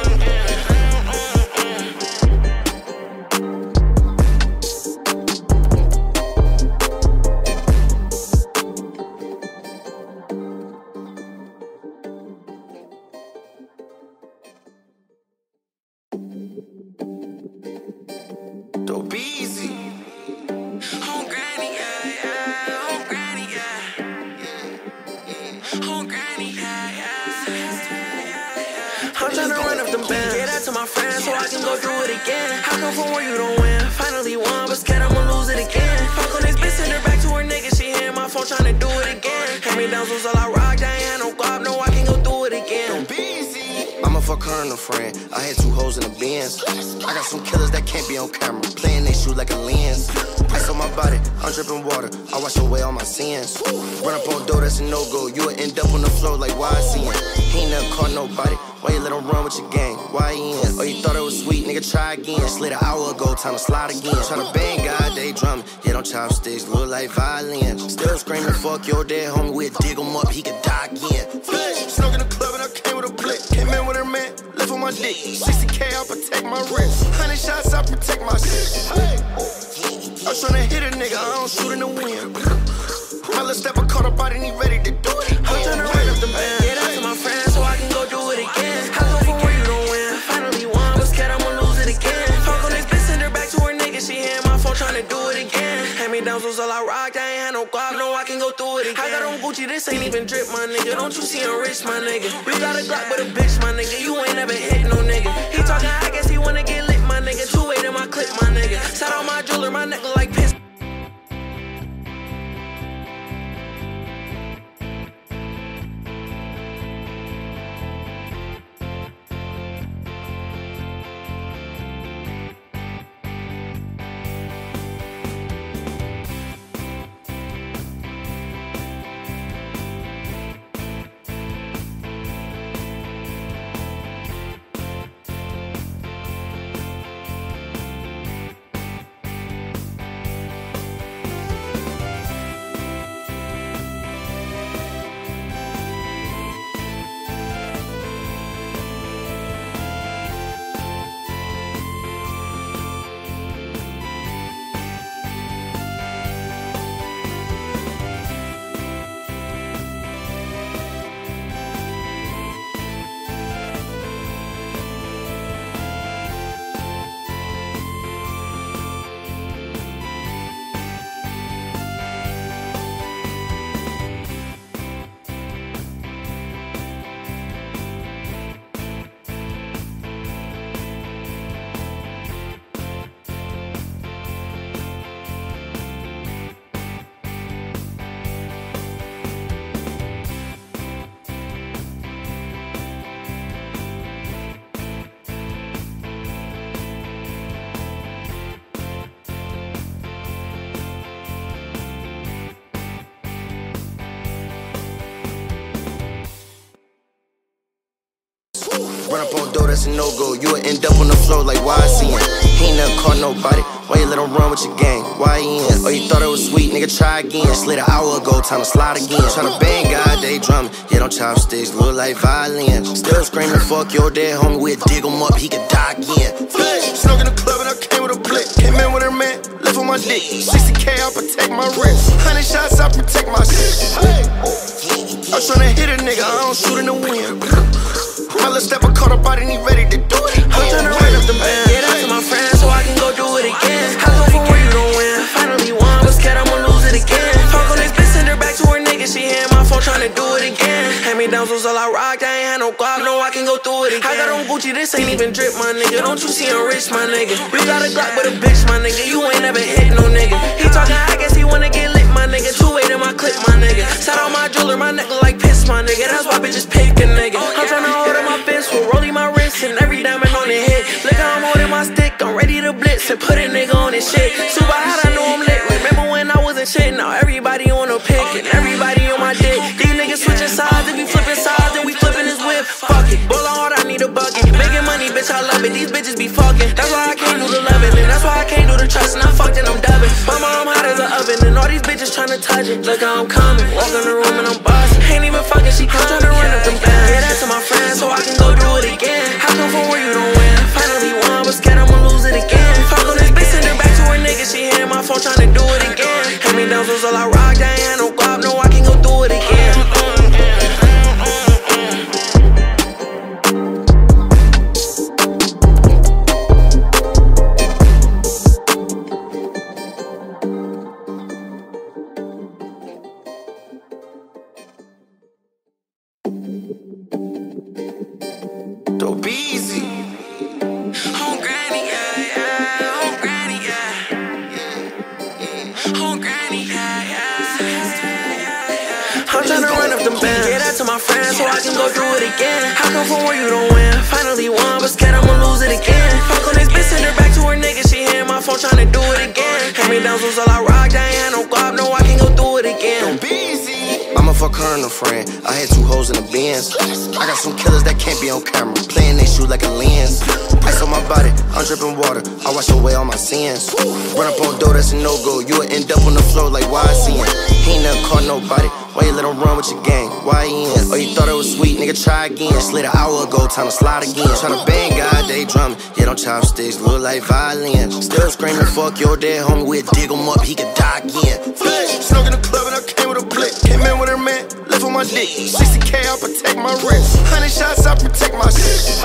Doe Beezy. Oh, granny, oh, granny, oh, granny, I'm tryna run up them bands. Get out to my friends so I can go through it again. How come from where you don't win? Finally won, but scared I'ma lose it again. Fuck on this bitch, send her back to her nigga. She hear my phone tryna do it again. Hand me down was all I rock. I ain't had no guap, no, I can go through it again. Doe Beezy. I'ma fuck her and a friend. I had 2 hoes in the Benz. I got some killers that can't be on camera, playing they shoot like a lens. Ice on my body, I'm drippin' water. I wash away all my sins. Run up on Doe, that's a no-go. You'll end up on the floor like YSN. He ain't never caught nobody. Why you let him run with your gang? Why he in? Oh, you thought it was sweet, nigga, try again. Slid an hour ago, time to slide again. Tryna bang God, they drumming. Yeah, them chopsticks look like violin. Still screaming, fuck your dead homie. We'll dig him up, he could die again. Snuck in the club and I came with a blick. Came in with her man, left on my dick. 60K, I protect my wrist. 100 shots, I protect my shit. I'm tryna hit a nigga, I don't shoot in the wind. My little stepper caught up, I didn't even ready to do it. I'm tryna run up the band. Get out to my friends so I can go do it again. How come from where you don't win? Finally won, but scared I'ma lose it again. Fuck on this bitch, send her back to her nigga. She hear my phone tryna do it again. Hand me down was all I rock. I ain't had no guap, no, I can go through it again. I got on Gucci, this ain't even drip, my nigga. Don't you see I'm rich, my nigga? You got a Glock, but a bitch, my nigga. You ain't never hit no nigga. He talking, I guess he wanna get lit, my nigga. 2-8 in my clip, my nigga. Shout out my jeweler, my neck look like piss. Run up on Doe, that's a no-go. You'll end up on the floor like YSN. He ain't never caught nobody. Why you let him run with your gang? Why he in? Oh, you thought it was sweet, nigga, try again. Slid an hour ago, time to slide again. Tryna bang God, they drumming. Yeah, them chopsticks look like violin. Still screaming, fuck your dead homie. We'll dig him up, he could die again. Snuck in the club and I came with a blick. Came in with her man, left on my dick. 60K, I protect my wrist. 100 shots, I protect my shit. I'm tryna hit a nigga, I don't shoot in the wind. My little stepper caught a body and he ready to do it. I'm tryna run up the band, get out to my friends so I can go do it again. How come from where you don't win? Finally won, but scared I'ma lose it again. Fuck on this bitch, send her back to her nigga. She hit my phone tryna do it again. Hand me down so all I rocked, I ain't had no guap, no I can go through it again. I got on Gucci, this ain't even drip, my nigga. Don't you see I'm rich, my nigga? You got a Glock with a bitch, my nigga. You ain't never hit no nigga. He talking, I guess he wanna get lit, my nigga. 2-8 in my clip, my nigga. Shout out my jeweler, my neck look like piss, my nigga. That's why bitches pick a nigga. I'm tryna hold up my fist, we're rolling my wrist and every diamond on the hit. Look how I'm holding my stick, I'm ready to blitz and put a nigga on this shit. Super hot, I know I'm lit. Remember when I wasn't shit? Now everybody on a pick and everybody on my dick. These niggas switching sides, if we flipping sides, then we flipping his whip. Fuck it, ball hard, I need a bucket. Making money, bitch, I love it. These bitches be fucking. That's why I can't do the loving, and that's why I can't do the trusting. I fucked and I'm dubbing. Mama, I'm hot as an oven, and all these bitches tryna touch it. Look how I'm coming, walk in the room and I'm bossing. Ain't even fucking, she come tryna run up them bands. Yeah, that's to my friends, so I can go do it again. How come from where you don't win? Finally won, but scared I'ma lose it again. Fuck on this bitch, send her back to her nigga. She hit my phone tryna do it again. Hand me down so all I rocked, I ain't had no guap, no I can go through it again. Doe Beezy. Home granny, yeah, yeah. Home granny, yeah. Home granny, yeah, yeah. I'm tryna run up them bands, get out to my friends so I can go through it again. How come from where you don't win? Finally won, but scared I'ma lose it again. Fuck on this bitch, send her back to her nigga. She hit my phone tryna do it again. Hand me down so all I rocked, I ain't had no guap, no I can go through it again. Doe Beezy. I'ma fuck her and a friend. I had 2 hoes in the Benz. I got some killers that can't be on camera, playing they shoot like a lens. Ice on my body, I'm drippin' water. I wash away all my sins. Run up on Doe, that's a no-go. You'll end up on the floor like YSN. He ain't never caught nobody. Why you let him run with your gang? Why he in? Oh, you thought it was sweet, nigga, try again. Slid an hour ago, time to slide again. Tryna bang God, they drumming. Yeah, them chopsticks look like violin. Still screaming, fuck your dead homie. We'll dig him up, he could die again. Snuck in the club and I came with a blick. Came in with her man, left on my dick. 60K, I protect my wrist. 100 shots, I protect my shit.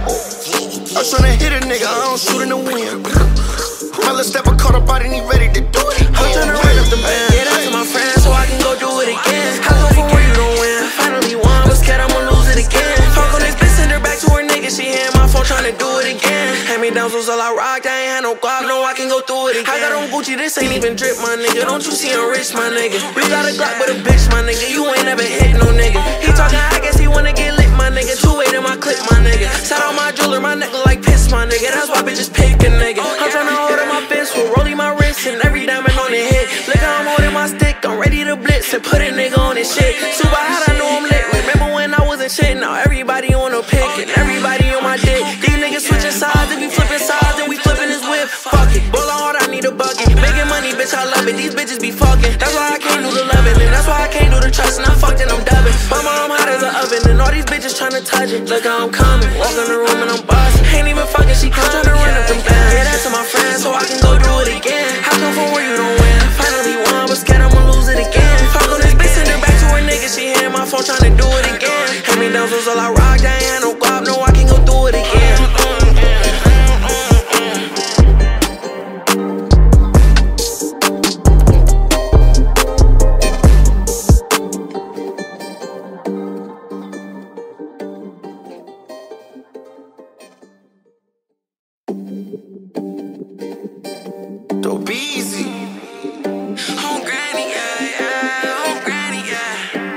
I'm tryna hit a nigga, I don't shoot in the wind. My little stepper caught a body and he ready to do it. I'm tryna run up the band, get out to my friends so I can go do it again. How come from where you don't win? Finally won, but scared I'ma lose it again. Fuck on this bitch, send her back to her nigga. She hit my phone tryna do it again. Hand me down so all I rocked, I ain't had no guap, no I can go through it again. I got on Gucci, this ain't even drip, my nigga. Don't you see I'm rich, my nigga? You got a Glock with a bitch, my nigga. You ain't never hit no nigga. He talking, I guess he wanna get lit, my nigga. 2-8 in my clip, my nigga. Shout out my jeweler, my neck look like piss, my nigga. That's why bitches pick a nigga. I'm tryna hold up my fist, we're rolling my wrist and every diamond on the hit. Look how I'm holding my stick, I'm ready to blitz and put a nigga on this shit. Super hot, I know I'm lit. Remember when I wasn't shit? Now everybody on a pick and everybody on my dick. These niggas switching sides, if we flipping sides, then we flipping his whip. Fuck it, ball hard, I need a bucket. Making money, bitch, I love it. These bitches be fucking. That's why I can't do the loving, and that's why I can't do the trusting. I fucked and I'm dubbing. Mama, I'm hot as an oven, and all these bitches tryna touch it. Look how I'm coming, walk in the room and I'm bossing. Ain't even fucking, she come tryna run up them bands. Yeah, that's to my friends, so I can go do it again. How come from where you don't win? Finally won, but scared I'ma lose it again. Fuck on this bitch, send her back to her nigga. She hit my phone tryna do it again. Hand me down so all I rocked, I ain't had no guap, no I can go through it again. Doe Beezy. Home granny, yeah, yeah. Home granny, yeah.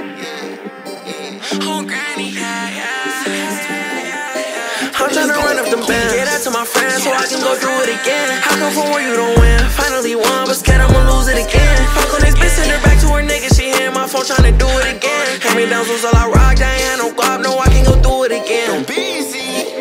Home granny, yeah, yeah. I'm tryna run up them bands, get out to my friends so I can go through it again. How come from where you don't win? Finally won, but scared I'ma lose it again. Fuck on this bitch, send her back to her nigga. She hit my phone tryna do it again. Hand me down so all I rocked, I ain't had no guap, no I can go through it again. Doe Beezy.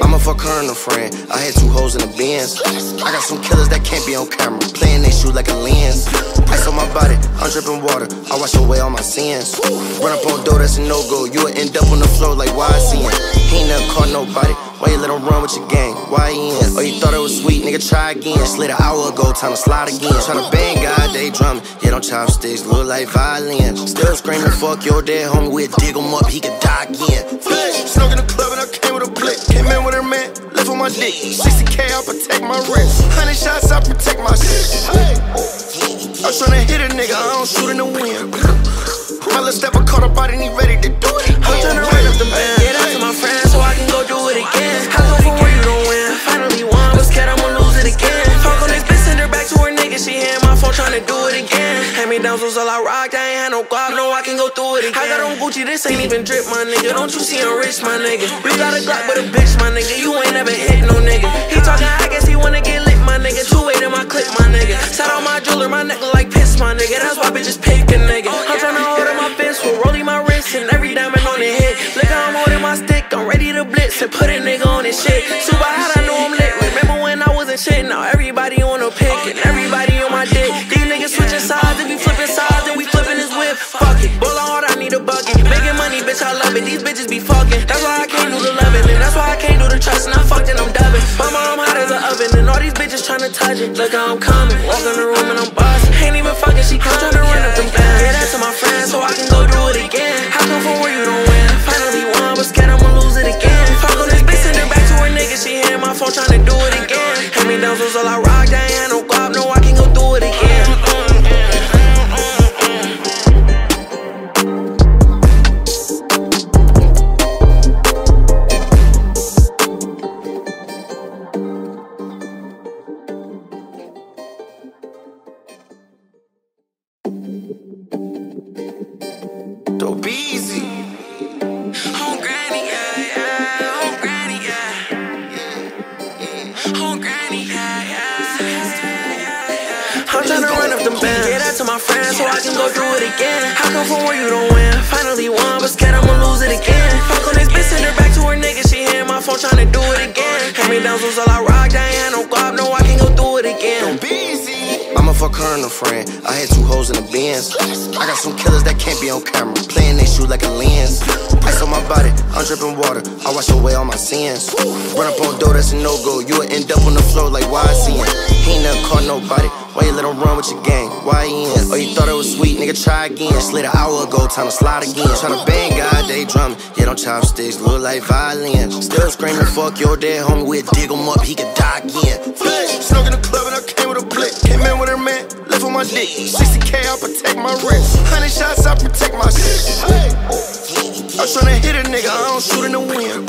her and a friend. I had 2 hoes in the Benz. I got some killers that can't be on camera, playing they shoes like a lens. Ice on my body, I'm drippin' water, I wash away all my sins. Run up on Doe, that's a no-go, you will end up on the floor like YSN. He ain't never caught nobody, why you let him run with your gang? Why he in? Oh, you thought it was sweet, nigga, try again. Slid an hour ago, time to slide again. Tryna bang God, they drumming, yeah, them chopsticks look like violin. Still screaming, fuck your dead homie, we'll dig him up, he could die again. Snuck in the club and I came with a blick. Came in with her man, left on my dick. 60K, I protect my wrist. 100 shots, I protect my shit. Hey. I'm tryna hit a nigga, I don't shoot in the wind. My little stepper caught up, I didn't even ready to do it. I'm tryna run up the band. Get out to my friends so I can go do it again. I go for where you don't win. Finally won, but scared I'ma lose it again. Fuck on this bitch, send her back to her nigga. She hit my phone tryna do it again. Hand me down, so all I rock. I ain't had no guap, no, I can go through it again. I got on Gucci, this ain't even drip, my nigga. Don't you see I'm rich, my nigga? You got a Glock, but a bitch, my nigga. You ain't never hit no nigga. He talking, I guess he wanna get lit, my nigga. 2-8 in my clip, my nigga. Sat on my jeweler, my neck look like piss, my nigga. That's why bitches pick a nigga. I'm tryna hold up my fist, with rolling my wrist, and every diamond on the hit. Look how I'm holding my stick, I'm ready to blitz and put a nigga on his shit. Super hot, I know I'm lit. Remember when I wasn't shit? Now everybody on a pick and everybody on my dick. These niggas switching sides, and we flipping sides, and we flipping his whip. Fuck it, ball hard, I need a bucket. Making money, bitch, I love it. These bitches be fucking. That's why I can't do the loving, and that's why I can't do the trust. And I fucked and I'm dubbing. Mama, I'm hot as an oven, and all these bitches tryna touch it. Look how I'm coming, walk in the room and I'm busting. Ain't even fucking, she come tryna run up them bands. Get that to my friends so I can go do it again. How come from where you don't win? Finally won, but scared I'ma lose it again. Fuck on this bitch, send her back to her nigga. She hit my phone tryna do it again. Hand me down, so all I rock. I ain't had no guap, no, I can go do it again. Doe Beezy. Home granny, yeah, yeah. Home granny, yeah. Home granny, yeah, yeah. I'm tryna run up them bands. Get out to my friends so I can go do it again. How come from where you don't win? Finally won, but scared I'ma lose it again. Fuck on this bitch, send her back to her nigga. She hit my phone tryna do it again. Hand me down, so all I rock. I ain't had no guap, no, I can go do it again. Doe Beezy. I'ma fuck her and a friend. I had 2 hoes in the Benz. I got some killers that can't be on camera, playing they shoes like a lens. Ice on my body, I'm drippin' water, I wash away all my sins. Run up on Doe, that's a no-go, you will end up on the floor like YSN. He ain't never caught nobody, why you let him run with your gang? Why he in? Oh, you thought it was sweet, nigga, try again. Slid an hour ago, time to slide again. Tryna bang God, they drumming, yeah, them chopsticks look like violin. Still screaming, fuck your dead homie, we'll dig him up, he could die again. Snuck in the club and I came with a blick. Came in with her man, left on my dick. 60K, I protect my wrist. 100 shots, I protect my shit. Hey. I'm tryna hit a nigga, I don't shoot in the wind.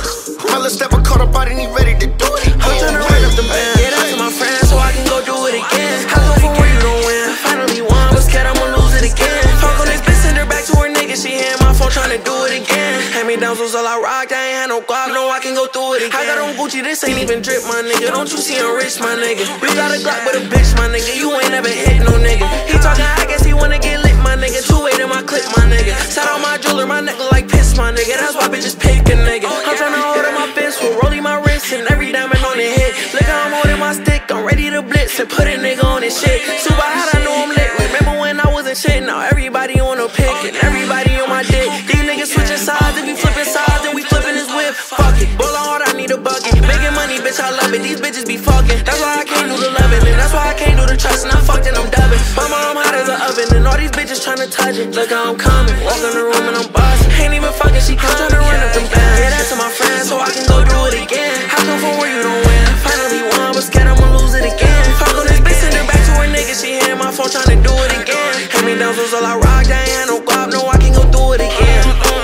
My little stepper caught up, I didn't even ready to do it. I'm tryna run up the band. Get out to my friends so I can go do it again. I go for where you don't win. Finally won, but scared I'ma lose it again. Fuck on this bitch, send her back to her nigga. She hit my phone tryna do it again. Hand me down, so all I rock. I ain't had no guap, no, I can go through it again. I got on Gucci, this ain't even drip, my nigga. Don't you see I'm rich, my nigga? You got a Glock, but a bitch, my nigga. You ain't never hit no nigga. He talking, I guess he wanna get lit, my nigga. 2-8 in my clip, my nigga. Sat on my jeweler, my neck look like piss, my nigga. That's why bitches pick a nigga. I'm tryna hold up my fist, with rolling my wrist, and every diamond on the hit. Look how I'm holding my stick, I'm ready to blitz and put a nigga on his shit. Super hot, I know I'm lit. Remember when I wasn't shit? Now everybody on a pick and everybody on my dick. These niggas switching sides, and we flipping sides, and we flipping his whip. Fuck it, ball hard, I need a bucket. Making money, bitch, I love it. These bitches be fucking. That's why I can't do the loving, and that's why I can't do the trust. And I fucked and I'm dubbing. Mama, I'm hot as an oven, and all these bitches tryna touch it. Look how I'm coming, walk in the room and I'm busting. Ain't even fucking, she come tryna run up them bands. Get that to my friends so I can go do it again. How come from where you don't win? Finally won, but scared I'ma lose it again. Fuck on this bitch, send her back to her nigga. She hit my phone tryna do it again. Hand me down, so all I rock. I ain't had no guap, no, I can go do it again.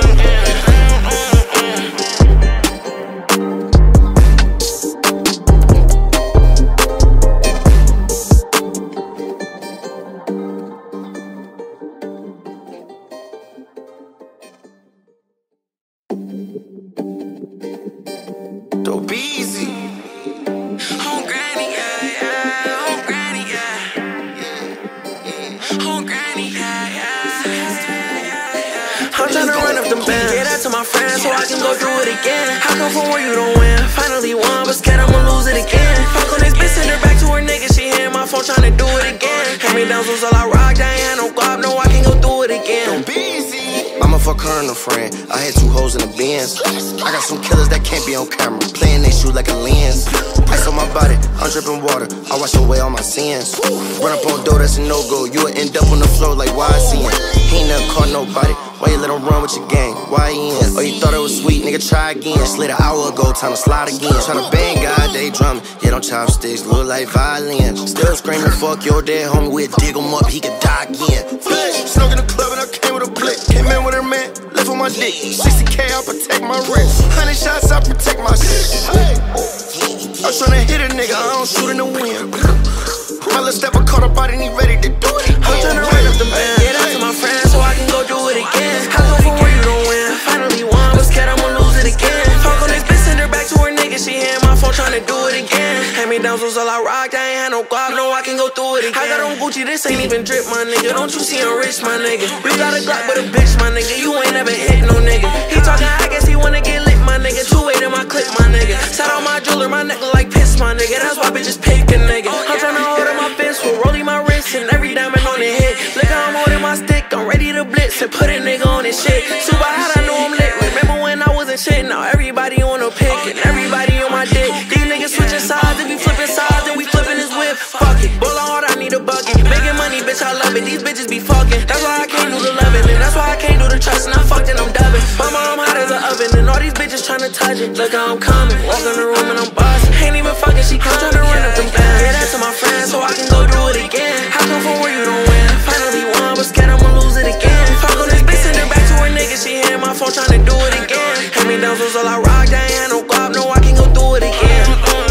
Doe Beezy. Home granny, yeah, yeah. Home granny, yeah. Home granny, yeah, yeah. tryna run up them bands. Get that to my friends so I can go do it again. How come from where you don't win? Finally won, but scared I'ma lose it again. Fuck on this bitch, send her back to her nigga. She hitting my phone tryna do it again. Hand me down, so all I rock, I ain't had no guap, no, I can go do it again. Doe Beezy. I'ma fuck her and a friend. I had 2 hoes in the Benz. I got some killers that can't be on camera, playing they shoes like a lens. Ice on my body, I'm drippin' water. I wash away all my sins. Run up on Doe, that's a no-go. You'll end up on the floor like YSN. He ain't never caught nobody. Why you let him run with your gang? Why he in? Oh, you thought it was sweet, nigga, try again. Slid an hour ago, time to slide again. Tryna bang God, they drumming. Yeah, them chopsticks look like violin. Still screaming, fuck your dead homie. We'll dig him up, he could die again. Snuck in the club and I came with a blick. Came in with her man, left on my dick. 60K, I protect my wrist. 100 shots, I protect my shit. Hey. I'm tryna hit a nigga, I don't shoot in the wind. My little stepper caught a body and he ready to do it. I'm tryna run up the band. Get out to my friends so I can go do it again. How come from where you don't win? Finally won, but scared I'ma lose it again. Fuck on this bitch, send her back to her nigga. She hitting my phone tryna do it again. Hand me down, so all I rock, I ain't had no guap, no, I can go through it again. I got on Gucci, this ain't even drip, my nigga. Don't you see I'm rich, my nigga? You got a Glock, but a bitch, my nigga. You ain't never hit no nigga. He talking, I guess he wanna get lit, my nigga. 2-8 in my clip, my nigga. Sat on my jeweler, my neck look like piss, my nigga. That's why bitches pick a nigga. I'm tryna hold up my fist, for rolling my wrist, and every diamond on the hit. Look how I'm holding my stick, I'm ready to blitz and put a nigga on his shit. Super hot, I know I'm lit. Remember when I wasn't shit? Now everybody on a pick and everybody on my dick. These niggas switching sides and we flipping sides and we flipping his whip. Fuck it, ball hard, I need a bucket. Making money, bitch, I love it. These bitches be fucking. That's why I can't do the loving, and that's why I can't do the trust. And I fucked and I'm dubbing. My mom hot as an oven, and all these bitches tryna touch it. Look how I'm coming, walk in the room and I'm busting. Ain't even fucking, she come tryna run up them bands. Get that to my friends so I can go do it again. How come from where you don't win? Finally won, but scared I'ma lose it again. Fuck on this bitch, send her back to her nigga. She hitting my phone tryna do it again. Hand me down, so all I rock, I ain't had no guap, no, I can go do it again.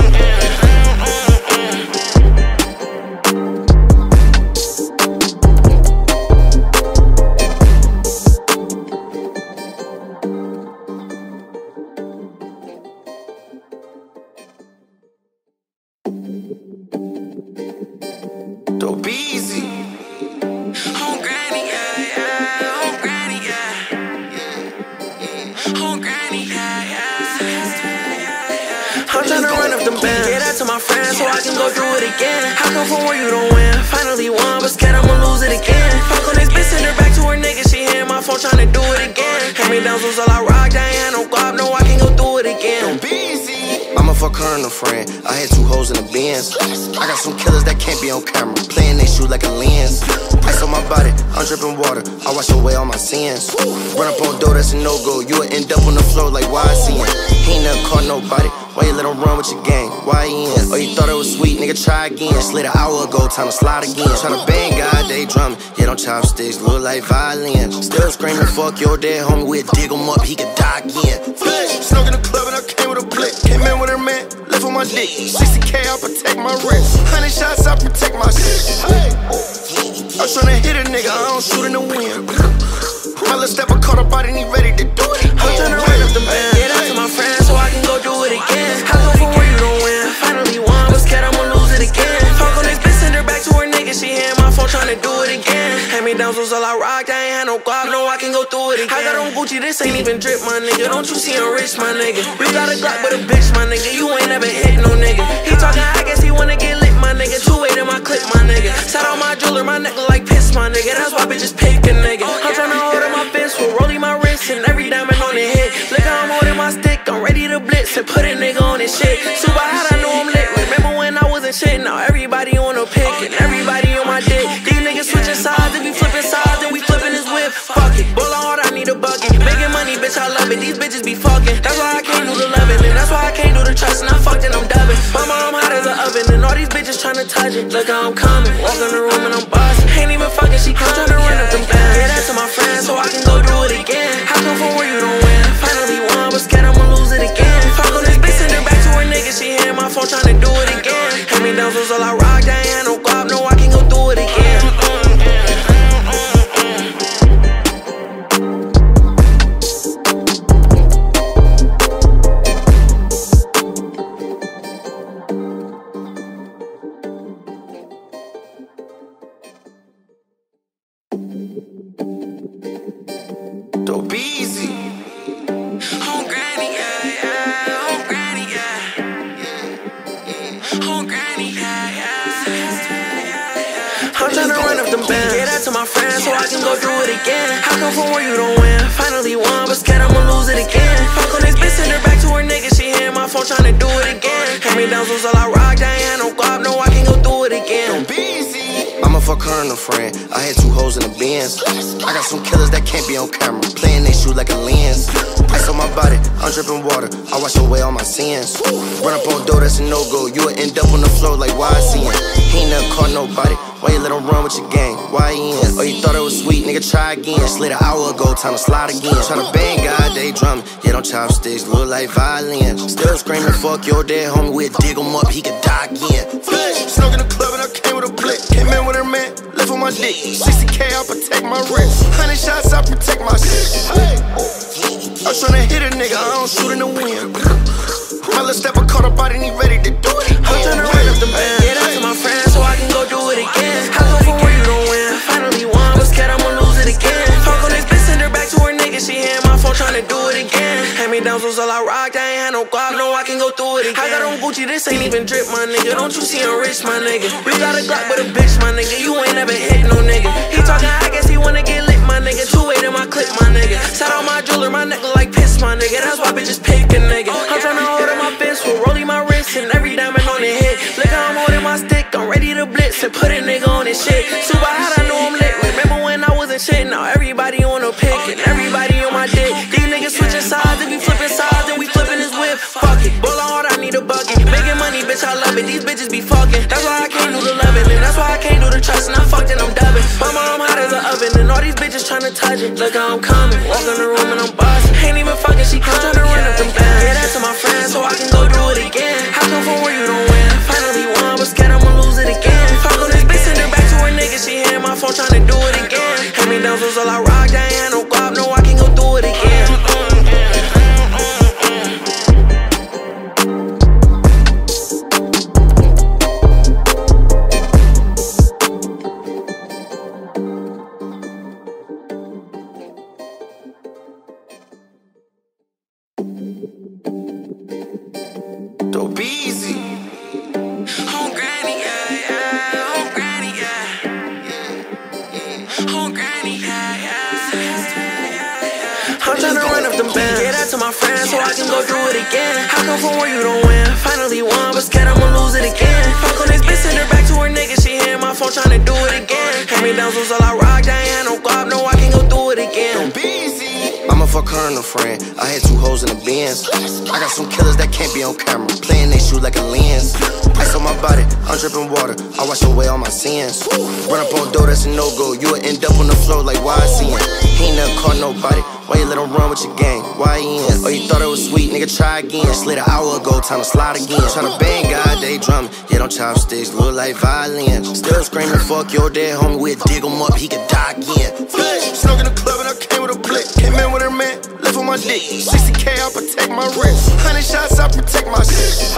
Doe Beezy. Home granny, yeah, yeah. Home granny, yeah. Home granny, yeah, yeah. I'm tryna run up them bands. Get out to my friends so I can go do it again. How come from where you don't win? Finally won, but scared I'ma lose it again. Fuck on this bitch, send her back to her nigga. She hitting my phone tryna do it again. Hand me down, so all I rock, I ain't had no guap, no, I can go do it again. Doe Beezy. I'ma fuck her and a friend. I had 2 hoes in the Benz. I got some killers that can't be on camera, playing they shoes like a lens. Ice on my body, I'm drippin' water. I wash away all my sins. Run up on Doe, that's a no-go. You'll end up on the floor like YSN. He ain't never caught nobody. Why you let him run with your gang? Why he in? Oh, you thought it was sweet, nigga, try again. Slid an hour ago, time to slide again. Tryna bang God, they drumming. Yeah, them chopsticks look like violin. Still screaming, fuck your dead homie. We'll dig him up, he could die again. Snuck in the club and I came with a blick. Came in with her man, left on my dick. 60K, I protect my wrist. 100 shots, I protect my shit. Hey. I'm tryna hit a nigga, I don't shoot in the wind. My little stepper caught a body and he ready to do it. I'm tryna run up the band. Get out to my friends so I can go do it again. How come from where you don't win? Finally won, but scared I'ma lose it again. Fuck on this bitch, send her back to her nigga. She hitting my phone tryna do it again. Hand me down, so all I rock, I ain't had no guap, no, I can go through it again. I got on Gucci, this ain't even drip, my nigga. Don't you see I'm rich, my nigga? You got a Glock, but a bitch, my nigga. You ain't never hit no nigga. He talking, I guess he wanna get lit, my nigga. 2-8 in my clip, my nigga. Sat on my jeweler, my neck look like piss, my nigga. That's why bitches pick a nigga. I'm tryna hold up my fist, for rolling my wrist, and every diamond on the hit. Look how I'm holding my stick, I'm ready to blitz and put a nigga on his shit. Super hot, I know I'm lit. Remember when I wasn't shit? Now everybody on a pick and everybody on my dick. These niggas switching sides and we flipping sides and we flipping his whip. Fuck it, ball hard, I need a bucket. Making money, bitch, I love it. These bitches be fucking. That's why I can't do the loving, and that's why I can't do the trust. And I fucked and I'm dubbing. My mom hot as an oven, and all these bitches tryna touch it. Look how I'm coming, walk in the room and I'm busting. Ain't even fucking, she come tryna run up them bands. Get that to my friends so I can go do it again. How come from where you don't win? Finally won, but scared I'ma lose it again. Fuck on this bitch, send her back to her nigga. She hitting my phone tryna do it again. Hand me down, so all I rock, I ain't had no guap, no, I can go do it again. Doe Doe Beezy. Home granny, yeah, yeah. Home granny, yeah. Home granny, yeah, yeah. I'm tryna run up them bands. Get that to my friends so I can go through it again. How come from where you don't win? Finally won, but scared I'ma lose it again. Fuck on this bitch, send her back to her nigga. She hit my phone tryna do it again. Hand me down, so all I rock, I ain't had no guap. No, I can go through it again. Doe Beezy. I'ma fuck her and a friend. I had 2 hoes in the Benz. I got some killers that can't be on camera, playing they shoot like a lens. Ice on my body, I'm drippin' water. I wash away all my sins. Run up on Doe, that's a no-go. You'll end up on the floor like YSN. He ain't never caught nobody. Why you let him run with your gang? Why he in? Oh, you thought it was sweet, nigga, try again. Slid an hour ago, time to slide again. Tryna bang God, they drumming. Yeah, them chopsticks look like violin. Still screaming, fuck your dead homie. We'll dig him up, he could die again. Snuck in the club and I came with a blick. Came in with her man, left on my dick. 60K, I protect my wrist. 100 shots, I protect my shit. I'm tryna hit a nigga, I don't shoot in the wind. My little stepper caught up, I didn't even ready to do it. I'm tryna run up the band. Get out to my friends so I can go do it again. How come from where you don't win? Finally won, but scared I'ma lose it again. Fuck on this bitch, send her back to her nigga. She hit my phone tryna do it again. Hand me down, so all I rock, I ain't had no guap. No, I can go through it again. I got on Gucci, this ain't even drip, my nigga. Don't you see I'm rich, my nigga? You got a Glock with a bitch, my nigga. You ain't never hit no nigga. He talking, I guess he wanna get lit, my nigga. 2-8 in my clip, my nigga. Shout out my jeweler, my neck look like piss, my nigga. That's why bitches pick a nigga. I'm tryna hold up my fist, for rolling my wrist, and every diamond on the hit. Look how I'm holding my stick, I'm ready to blitz and put a nigga on this shit. Super hot, I know I'm lit. Remember when I wasn't shit? Now everybody on a pick and everybody on my dick. These niggas switching sides, they be flipping sides, and we flipping this whip. Fuck it, ball hard, I need a bucket. Making money, bitch, I love it. These bitches be fucking. That's why I can't do the loving, and that's why I can't do the trusting. I fucked and I'm dubbing. Mama, I'm hot as an oven, and all these bitches tryna touch it. Look how I'm coming, walk in the room and I'm bossing. Ain't even fucking, she come tryna run up them bands. Yeah, that's to my friends so I can go do it again. How come from where you don't win? Finally won, but scared I'ma lose it again. Fuck on this bitch, send her back to her nigga. She hit my phone tryna do it again. Hand me down, so all I rock, I ain't had no guap. No, I can go through it again. Doe Beezy. Home granny, yeah, yeah. Home granny, yeah. Home granny, yeah, yeah. I'm tryna run up them bands. Get out to my friends so I can go through it again. How come from where you don't win? Finally won, but scared I'ma lose it again. Fuck on this bitch, send her back to her nigga. She hit my phone tryna do it again. Hand me down, so all I rock, I ain't had no guap. No, I can go through it again. Doe Beezy. I'ma fuck her and a friend. I had 2 hoes in the Benz. I got some killers that can't be on camera, playing they shoot like a lens. Ice on my body, I'm drippin' water. I wash away all my sins. Run up on Doe, that's a no-go. You'll end up on the floor like YSN. He ain't never caught nobody. Why you let him run with your gang? Why he in? Oh, you thought it was sweet, nigga, try again. Slid an hour ago, time to slide again. Tryna bang God, they drumming. Yeah, them chopsticks look like violin. Still screaming, fuck your dead homie. We'll dig him up, he could die again. Snuck in the club and I came with a blick. Came in with her man, left on my dick. 60K, I protect my wrist. 100 shots, I protect my shit.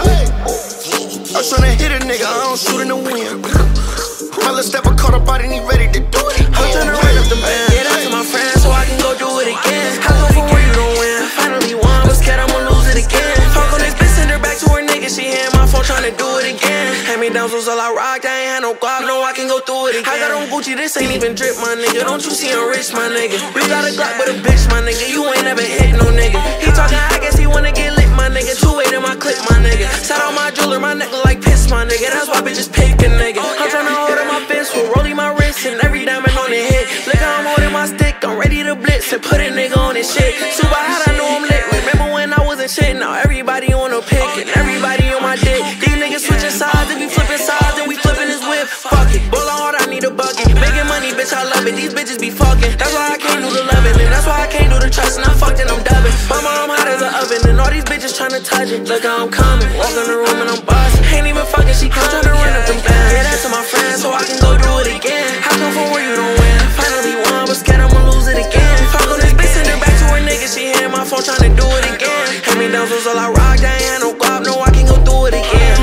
I'm tryna hit a nigga, I don't shoot in the wind. My little stepper caught up, I didn't even ready to do it. I'm tryna run up the band. Get out to my friends so I can go do it again. How come from where you don't win? Finally won, but scared I'ma lose it again. Fuck on this bitch, send her back to her nigga. She hit my phone tryna do it again. Hand me down, so all I rock, I ain't had no guap. No, I can go through it again. I got on Gucci, this ain't even drip, my nigga. Don't you see I'm rich, my nigga? You got a Glock with a bitch, my nigga. You ain't never hit no nigga. He talking, I guess he wanna get lit, my nigga. 2-8 in my clip, my nigga. Shout out my jeweler, my neck look like piss, my nigga. That's why bitches pick a nigga. I'm tryna hold up my fist, for rolling my wrist, and every diamond on the hit. Look how I'm holding my stick, I'm ready to blitz and put a nigga on this shit. Super hot, I know I'm lit. Remember when I wasn't shit? Now everybody on a pick and everybody on my dick. These niggas switching sides, they be flipping sides, and we flipping this whip. Fuck it, ball hard, I need a bucket. Making money, bitch, I love it. These bitches be fucking. That's why I can't do the loving, and that's why I can't do the trusting. I fucked and I'm dubbing. Mama, I'm hot as an oven, and all these bitches tryna touch it. Look how I'm coming, walk in the room and I'm bossing. Ain't even fucking, she come tryna run up them bands. Yeah, that's to my friends so I can go do it again. How come from where you don't win? Finally won, but scared I'ma lose it again. Fuck on this bitch, send her back to her nigga. She hit my phone tryna do it again. Hand me down, so all I rock, I ain't had no guap. No, I can go through it again.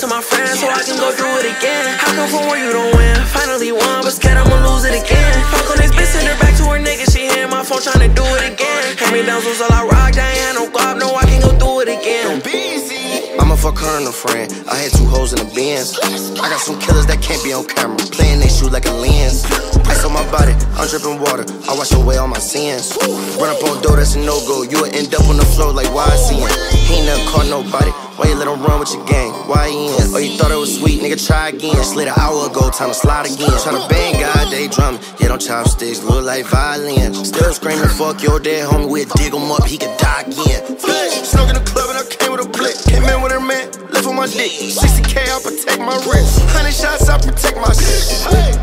to my friends so I can go through it again. How come from where you don't win? Finally won, but scared I'ma lose it again. Fuck on this bitch, send her back to her nigga. She hit my phone tryna do it again. Hand me down, so all I rock, I ain't had no guap, no, I can go through it again. Doe Beezy. I'ma fuck her and a friend. I had 2 hoes in the Benz. I got some killers that can't be on camera, playing they shoot like a lens. Ice on my body, I'm drippin' water. I wash away all my sins. Run up on Doe, that's a no-go. You'll end up on the floor like YSN. He ain't never caught nobody. Why you let him run with your gang? Why he in? Oh, you thought it was sweet, nigga, try again. Slid an hour ago, time to slide again. Tryna bang God, they drumming. Yeah, them chopsticks look like violin. Still screaming, fuck your dead homie. We'll dig him up, he could die again. Snuck in the club and I came with a blick. Came in with her man, left on my dick. 60K, I protect my wrist. 100 shots, I protect my shit.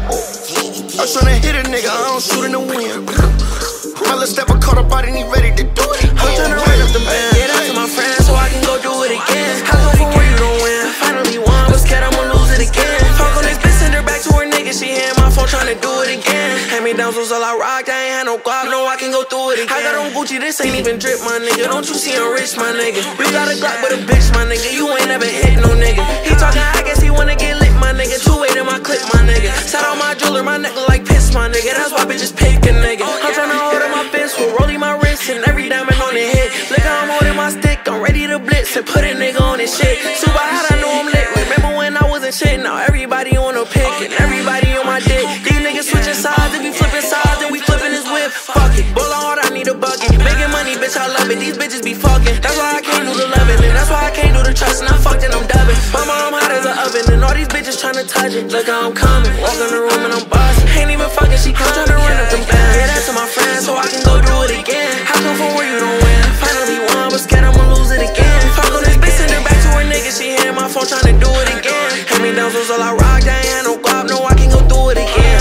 I'm tryna hit a nigga, I don't shoot in the wind. My little stepper caught up, I didn't even ready to do it. I'm tryna run up the band, get out to my friends so I can go do it again. How come from where you don't win? Finally won, but scared I'ma lose it again. Fuck on this bitch, send her back to her nigga. She hit my phone tryna do it again. Hand me down, so all I rock, I ain't had no guap, no, I can go through it again. I got on Gucci, this ain't even drip, my nigga. Don't you see I'm rich, my nigga? You got a Glock with a bitch, my nigga. You ain't never hit no nigga. He talking, I guess he wanna get lit, my nigga. 2-8 in my clip, my nigga. Shout out my jeweler, my neck look like piss, my nigga. That's why bitches pick a nigga. I'm tryna hold up my fist, for rolling my wrist, and every diamond on the hit. Look how I'm holding my stick, I'm ready to blitz and put a nigga on this shit. Super hot, I know I'm lit. Remember when I wasn't shit? Now everybody on a pick and everybody on my dick. These niggas switching sides, and we flipping sides, and we flipping this whip. Fuck it, ball hard, I need a bucket. Making money, bitch, I love it. These bitches be fucking. That's why I can't do the loving, and that's why I can't do the trusting. I fucked and I'm dubbing. Mama, I'm hot as an oven, and all these bitches tryna touch it. Look how I'm coming, walk in the room and I'm busting. Ain't even fucking, she come tryna run up them bands. Yeah, that's to my friends so I can go do it again. How come from where you don't win? Finally won, but scared I'ma lose it again. Fuck on this bitch, send her back to her nigga. She hit my phone tryna do it again. Hand me down, so all I rock, I ain't had no guap, no, I can go through it again.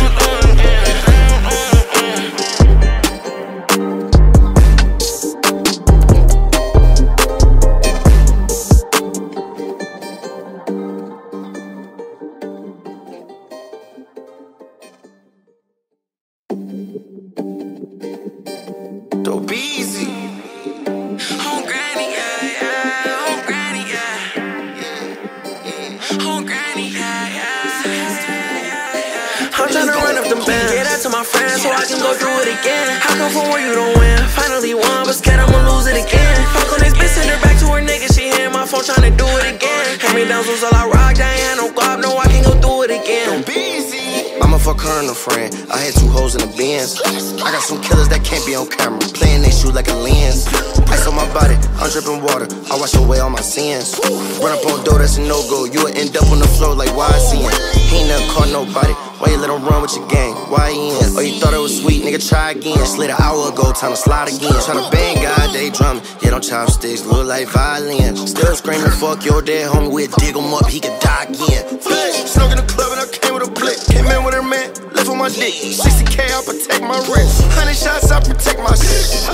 Doe Beezy. Home granny, yeah, yeah. Home granny, yeah. Home granny, yeah, yeah. I'm tryna run up them bands, get out to my friends so I can go through it again. How come from where you don't win? Finally won, but scared I'ma lose it again. Fuck on this bitch, send her back to her nigga. She hit my phone tryna do it again. Hand me down, so all I rock, I ain't had no guap, no, I can go through it again. Doe Beezy. I'ma fuck her and a friend. I had 2 hoes in the Benz. I got some killers that can't be on camera, playing they shoot like a lens. Ice on my body, I'm drippin' water. I wash away all my sins. Run up on Doe, that's a no-go. You'll end up on the floor like YSN. He ain't never caught nobody. Why you let him run with your gang? Why he in? Oh, you thought it was sweet, nigga, try again. Slid an hour ago, time to slide again. Tryna bang God, they drumming. Yeah, them chopsticks look like violin. Still screaming, fuck your dead homie. We'll dig him up, he could die again. Snuck in the club and I came with a blick. Came in with her man, left on my dick. 60K, I protect my wrist. 100 shots, I protect my shit.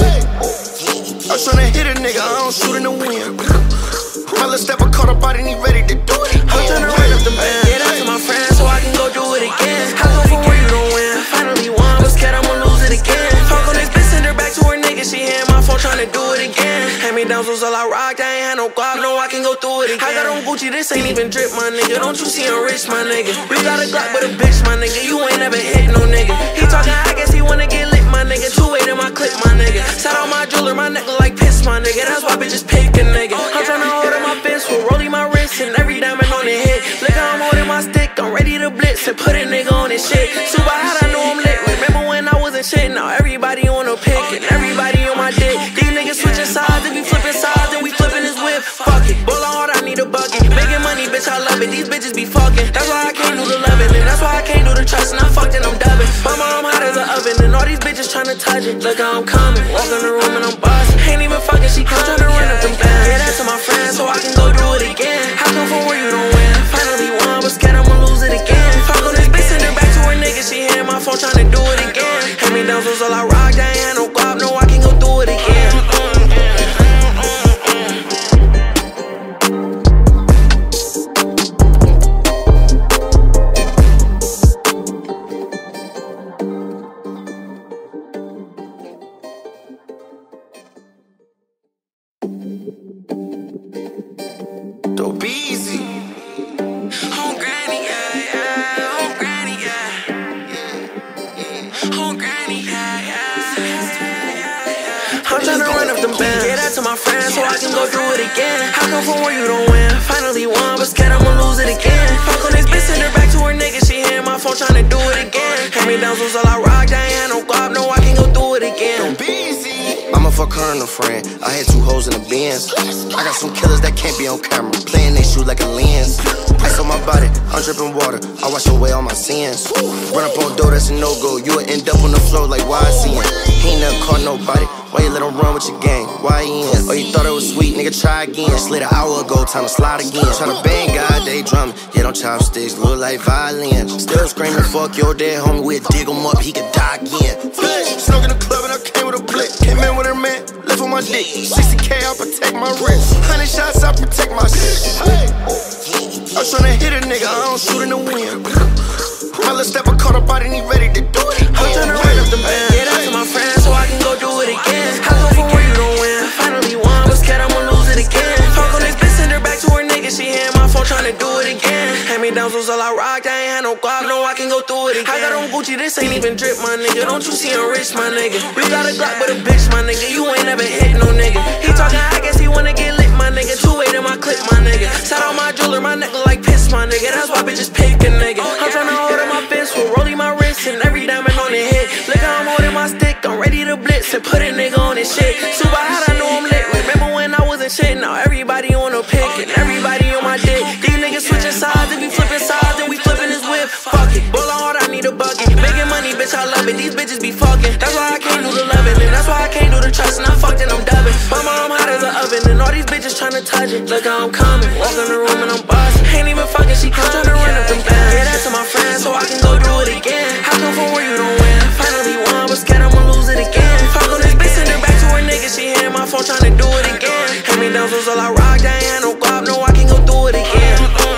I'm tryna hit a nigga, I don't shoot in the wind. My little stepper caught up, I didn't even ready to do it. I'm tryna run up the band, get out to my friends so I can go do it again. How come from where you don't win? Finally won, but scared I'ma lose it again. Fuck on this bitch, send her back to her nigga. She hit my phone tryna do it again. Hand me down, so all I rock, I ain't had no guap, no, I can go through it again. I got on Gucci, this ain't even drip, my nigga. Don't you see I'm rich, my nigga? You got a Glock with a bitch, my nigga. You ain't never hit no nigga. He talking, I guess he wanna get lit, my nigga. 2-8 in my clip, my nigga. Shout out my jeweler, my neck look like piss, my nigga. That's why bitches pick a nigga. I'm tryna hold up my fist, for rolling my wrist, and every diamond on the hit. Look how I'm holding my stick, I'm ready to blitz and put a nigga on this shit. Super hot, I know I'm lit. Remember when I wasn't shit? Now everybody on a pick and everybody on my dick. These niggas switching sides, and we flipping sides, and we flipping this whip. Fuck it, ball hard, I need a bucket. Making money, bitch, I love it. These bitches be fucking. That's why I can't do the loving, and that's why I can't do the trusting. I fucked and I'm dubbing. Mama, I'm hot as an oven, and all these bitches tryna touch it. Look how I'm coming, walk in the room and I'm busting. Ain't even fucking, she come tryna run up them bands. Yeah, that's to my friends so I can go do it again. How come from where you don't win? Finally won, but scared I'ma lose it again. Fuck on this bitch, send her back to her nigga. She hit my phone tryna do it again. Hand me down, so all I rock, I ain't had no guap, no, I can go through it again. Doe Beezy. I'm tryna run up them bands, get that to my friends so I can go do it again. How come from where you don't win? Finally won, but scared I'ma lose it again. Fuck on this bitch, send her back to her nigga. She hitting my phone tryna do it again. Hand me down was all I rock, I ain't had no guap, no I can go do it again. Doe Beezy. I'ma fuck her and a friend. I had 2 hoes in the Benz. I got some killers that can't be on camera, playing they shoot like a lens. Ice on my body, I'm drippin' water. I wash away all my sins. Run up on Doe, that's a no-go. You'll end up on the floor like YSN. He ain't never caught nobody. Why you let him run with your gang? Why he in? Oh, you thought it was sweet, nigga, try again. Slid an hour ago, time to slide again. Tryna bang God, they drumming. Yeah, them chopsticks look like violin. Still screaming, fuck your dead homie. We'll dig him up, he could die again. Snuck in the club and I came with a blick. Came in with her man, left with my dick. 60K, I protect my wrist. 100 shots, I protect my shit. I'm tryna hit a nigga, I don't shoot in the wind. My little stepper caught a body and he ready to do it. I'm tryna run up the band, get out to my friends so I can go do it again. How come from where you don't win? Finally won, but scared I'ma lose it again. Fuck on this bitch, send her back to her nigga. She hitting my phone tryna do it again. Hand me down was all I rocked, I ain't had no guap, no I can go through it again. I got on Gucci, this ain't even drip, my nigga. Don't you see I'm rich, my nigga? You got a Glock but a bitch, my nigga. You ain't never hit no nigga. He talking, I guess he wanna get lit, my nigga. 2-8 in my clip, my nigga. Sat on my jeweler, my neck look like piss, my nigga. That's why bitches pick a nigga. I'm tryna hold up my fist, with rolling my wrist and every diamond on the hit. Look how I'm holding my stick, I'm ready to blitz and put a nigga on this shit. Super hot, I know I'm lit. Remember when I wasn't shit? Now everybody on a pick and everybody on my dick. These niggas switching sides, if we flipping sides, then we flipping his whip. Fuck it, bull hard, I need a bucket. Making money, bitch, I love it. These bitches be fucking. That's why I can't do the loving, and that's why I can't do the trusting. I fucked and I'm dubbing. Mama, I'm hot as an oven, and all these bitches tryna touch it. Look how I'm coming, walk in the room and I'm buzzing. Ain't even fucking, she come tryna run up them bands. Get that to my friends so I can go do it again. How come from where you don't win? Finally won, but scared I'ma lose it again. Fuck on this bitch, send her back to her nigga. She hitting my phone tryna do it again. Hand me down was all I rocked, I ain't had no guap, no I can go do it again.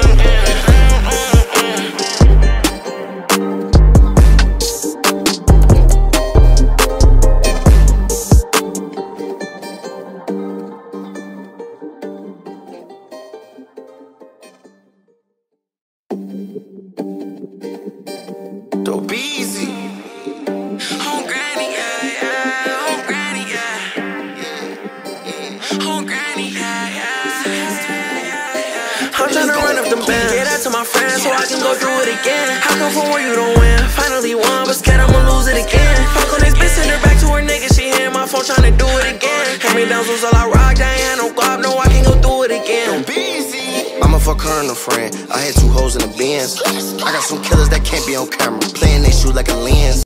Doe Beezy. Home granny, yeah, yeah. Home granny, yeah. Home granny, yeah, yeah. I'm tryna run up them bands, get out to my friends so I can go do it again. How come from where you don't win? Finally won, but scared I'ma lose it again. Fuck on this bitch, send her back to her nigga. She hitting my phone tryna do it again. Hand me down was all I rocked, I ain't had no guap, no I can go do it again. Doe Beezy. I'ma fuck her and a friend. I had 2 hoes in the Benz. I got some killers that can't be on camera, playing they shoot like a lens.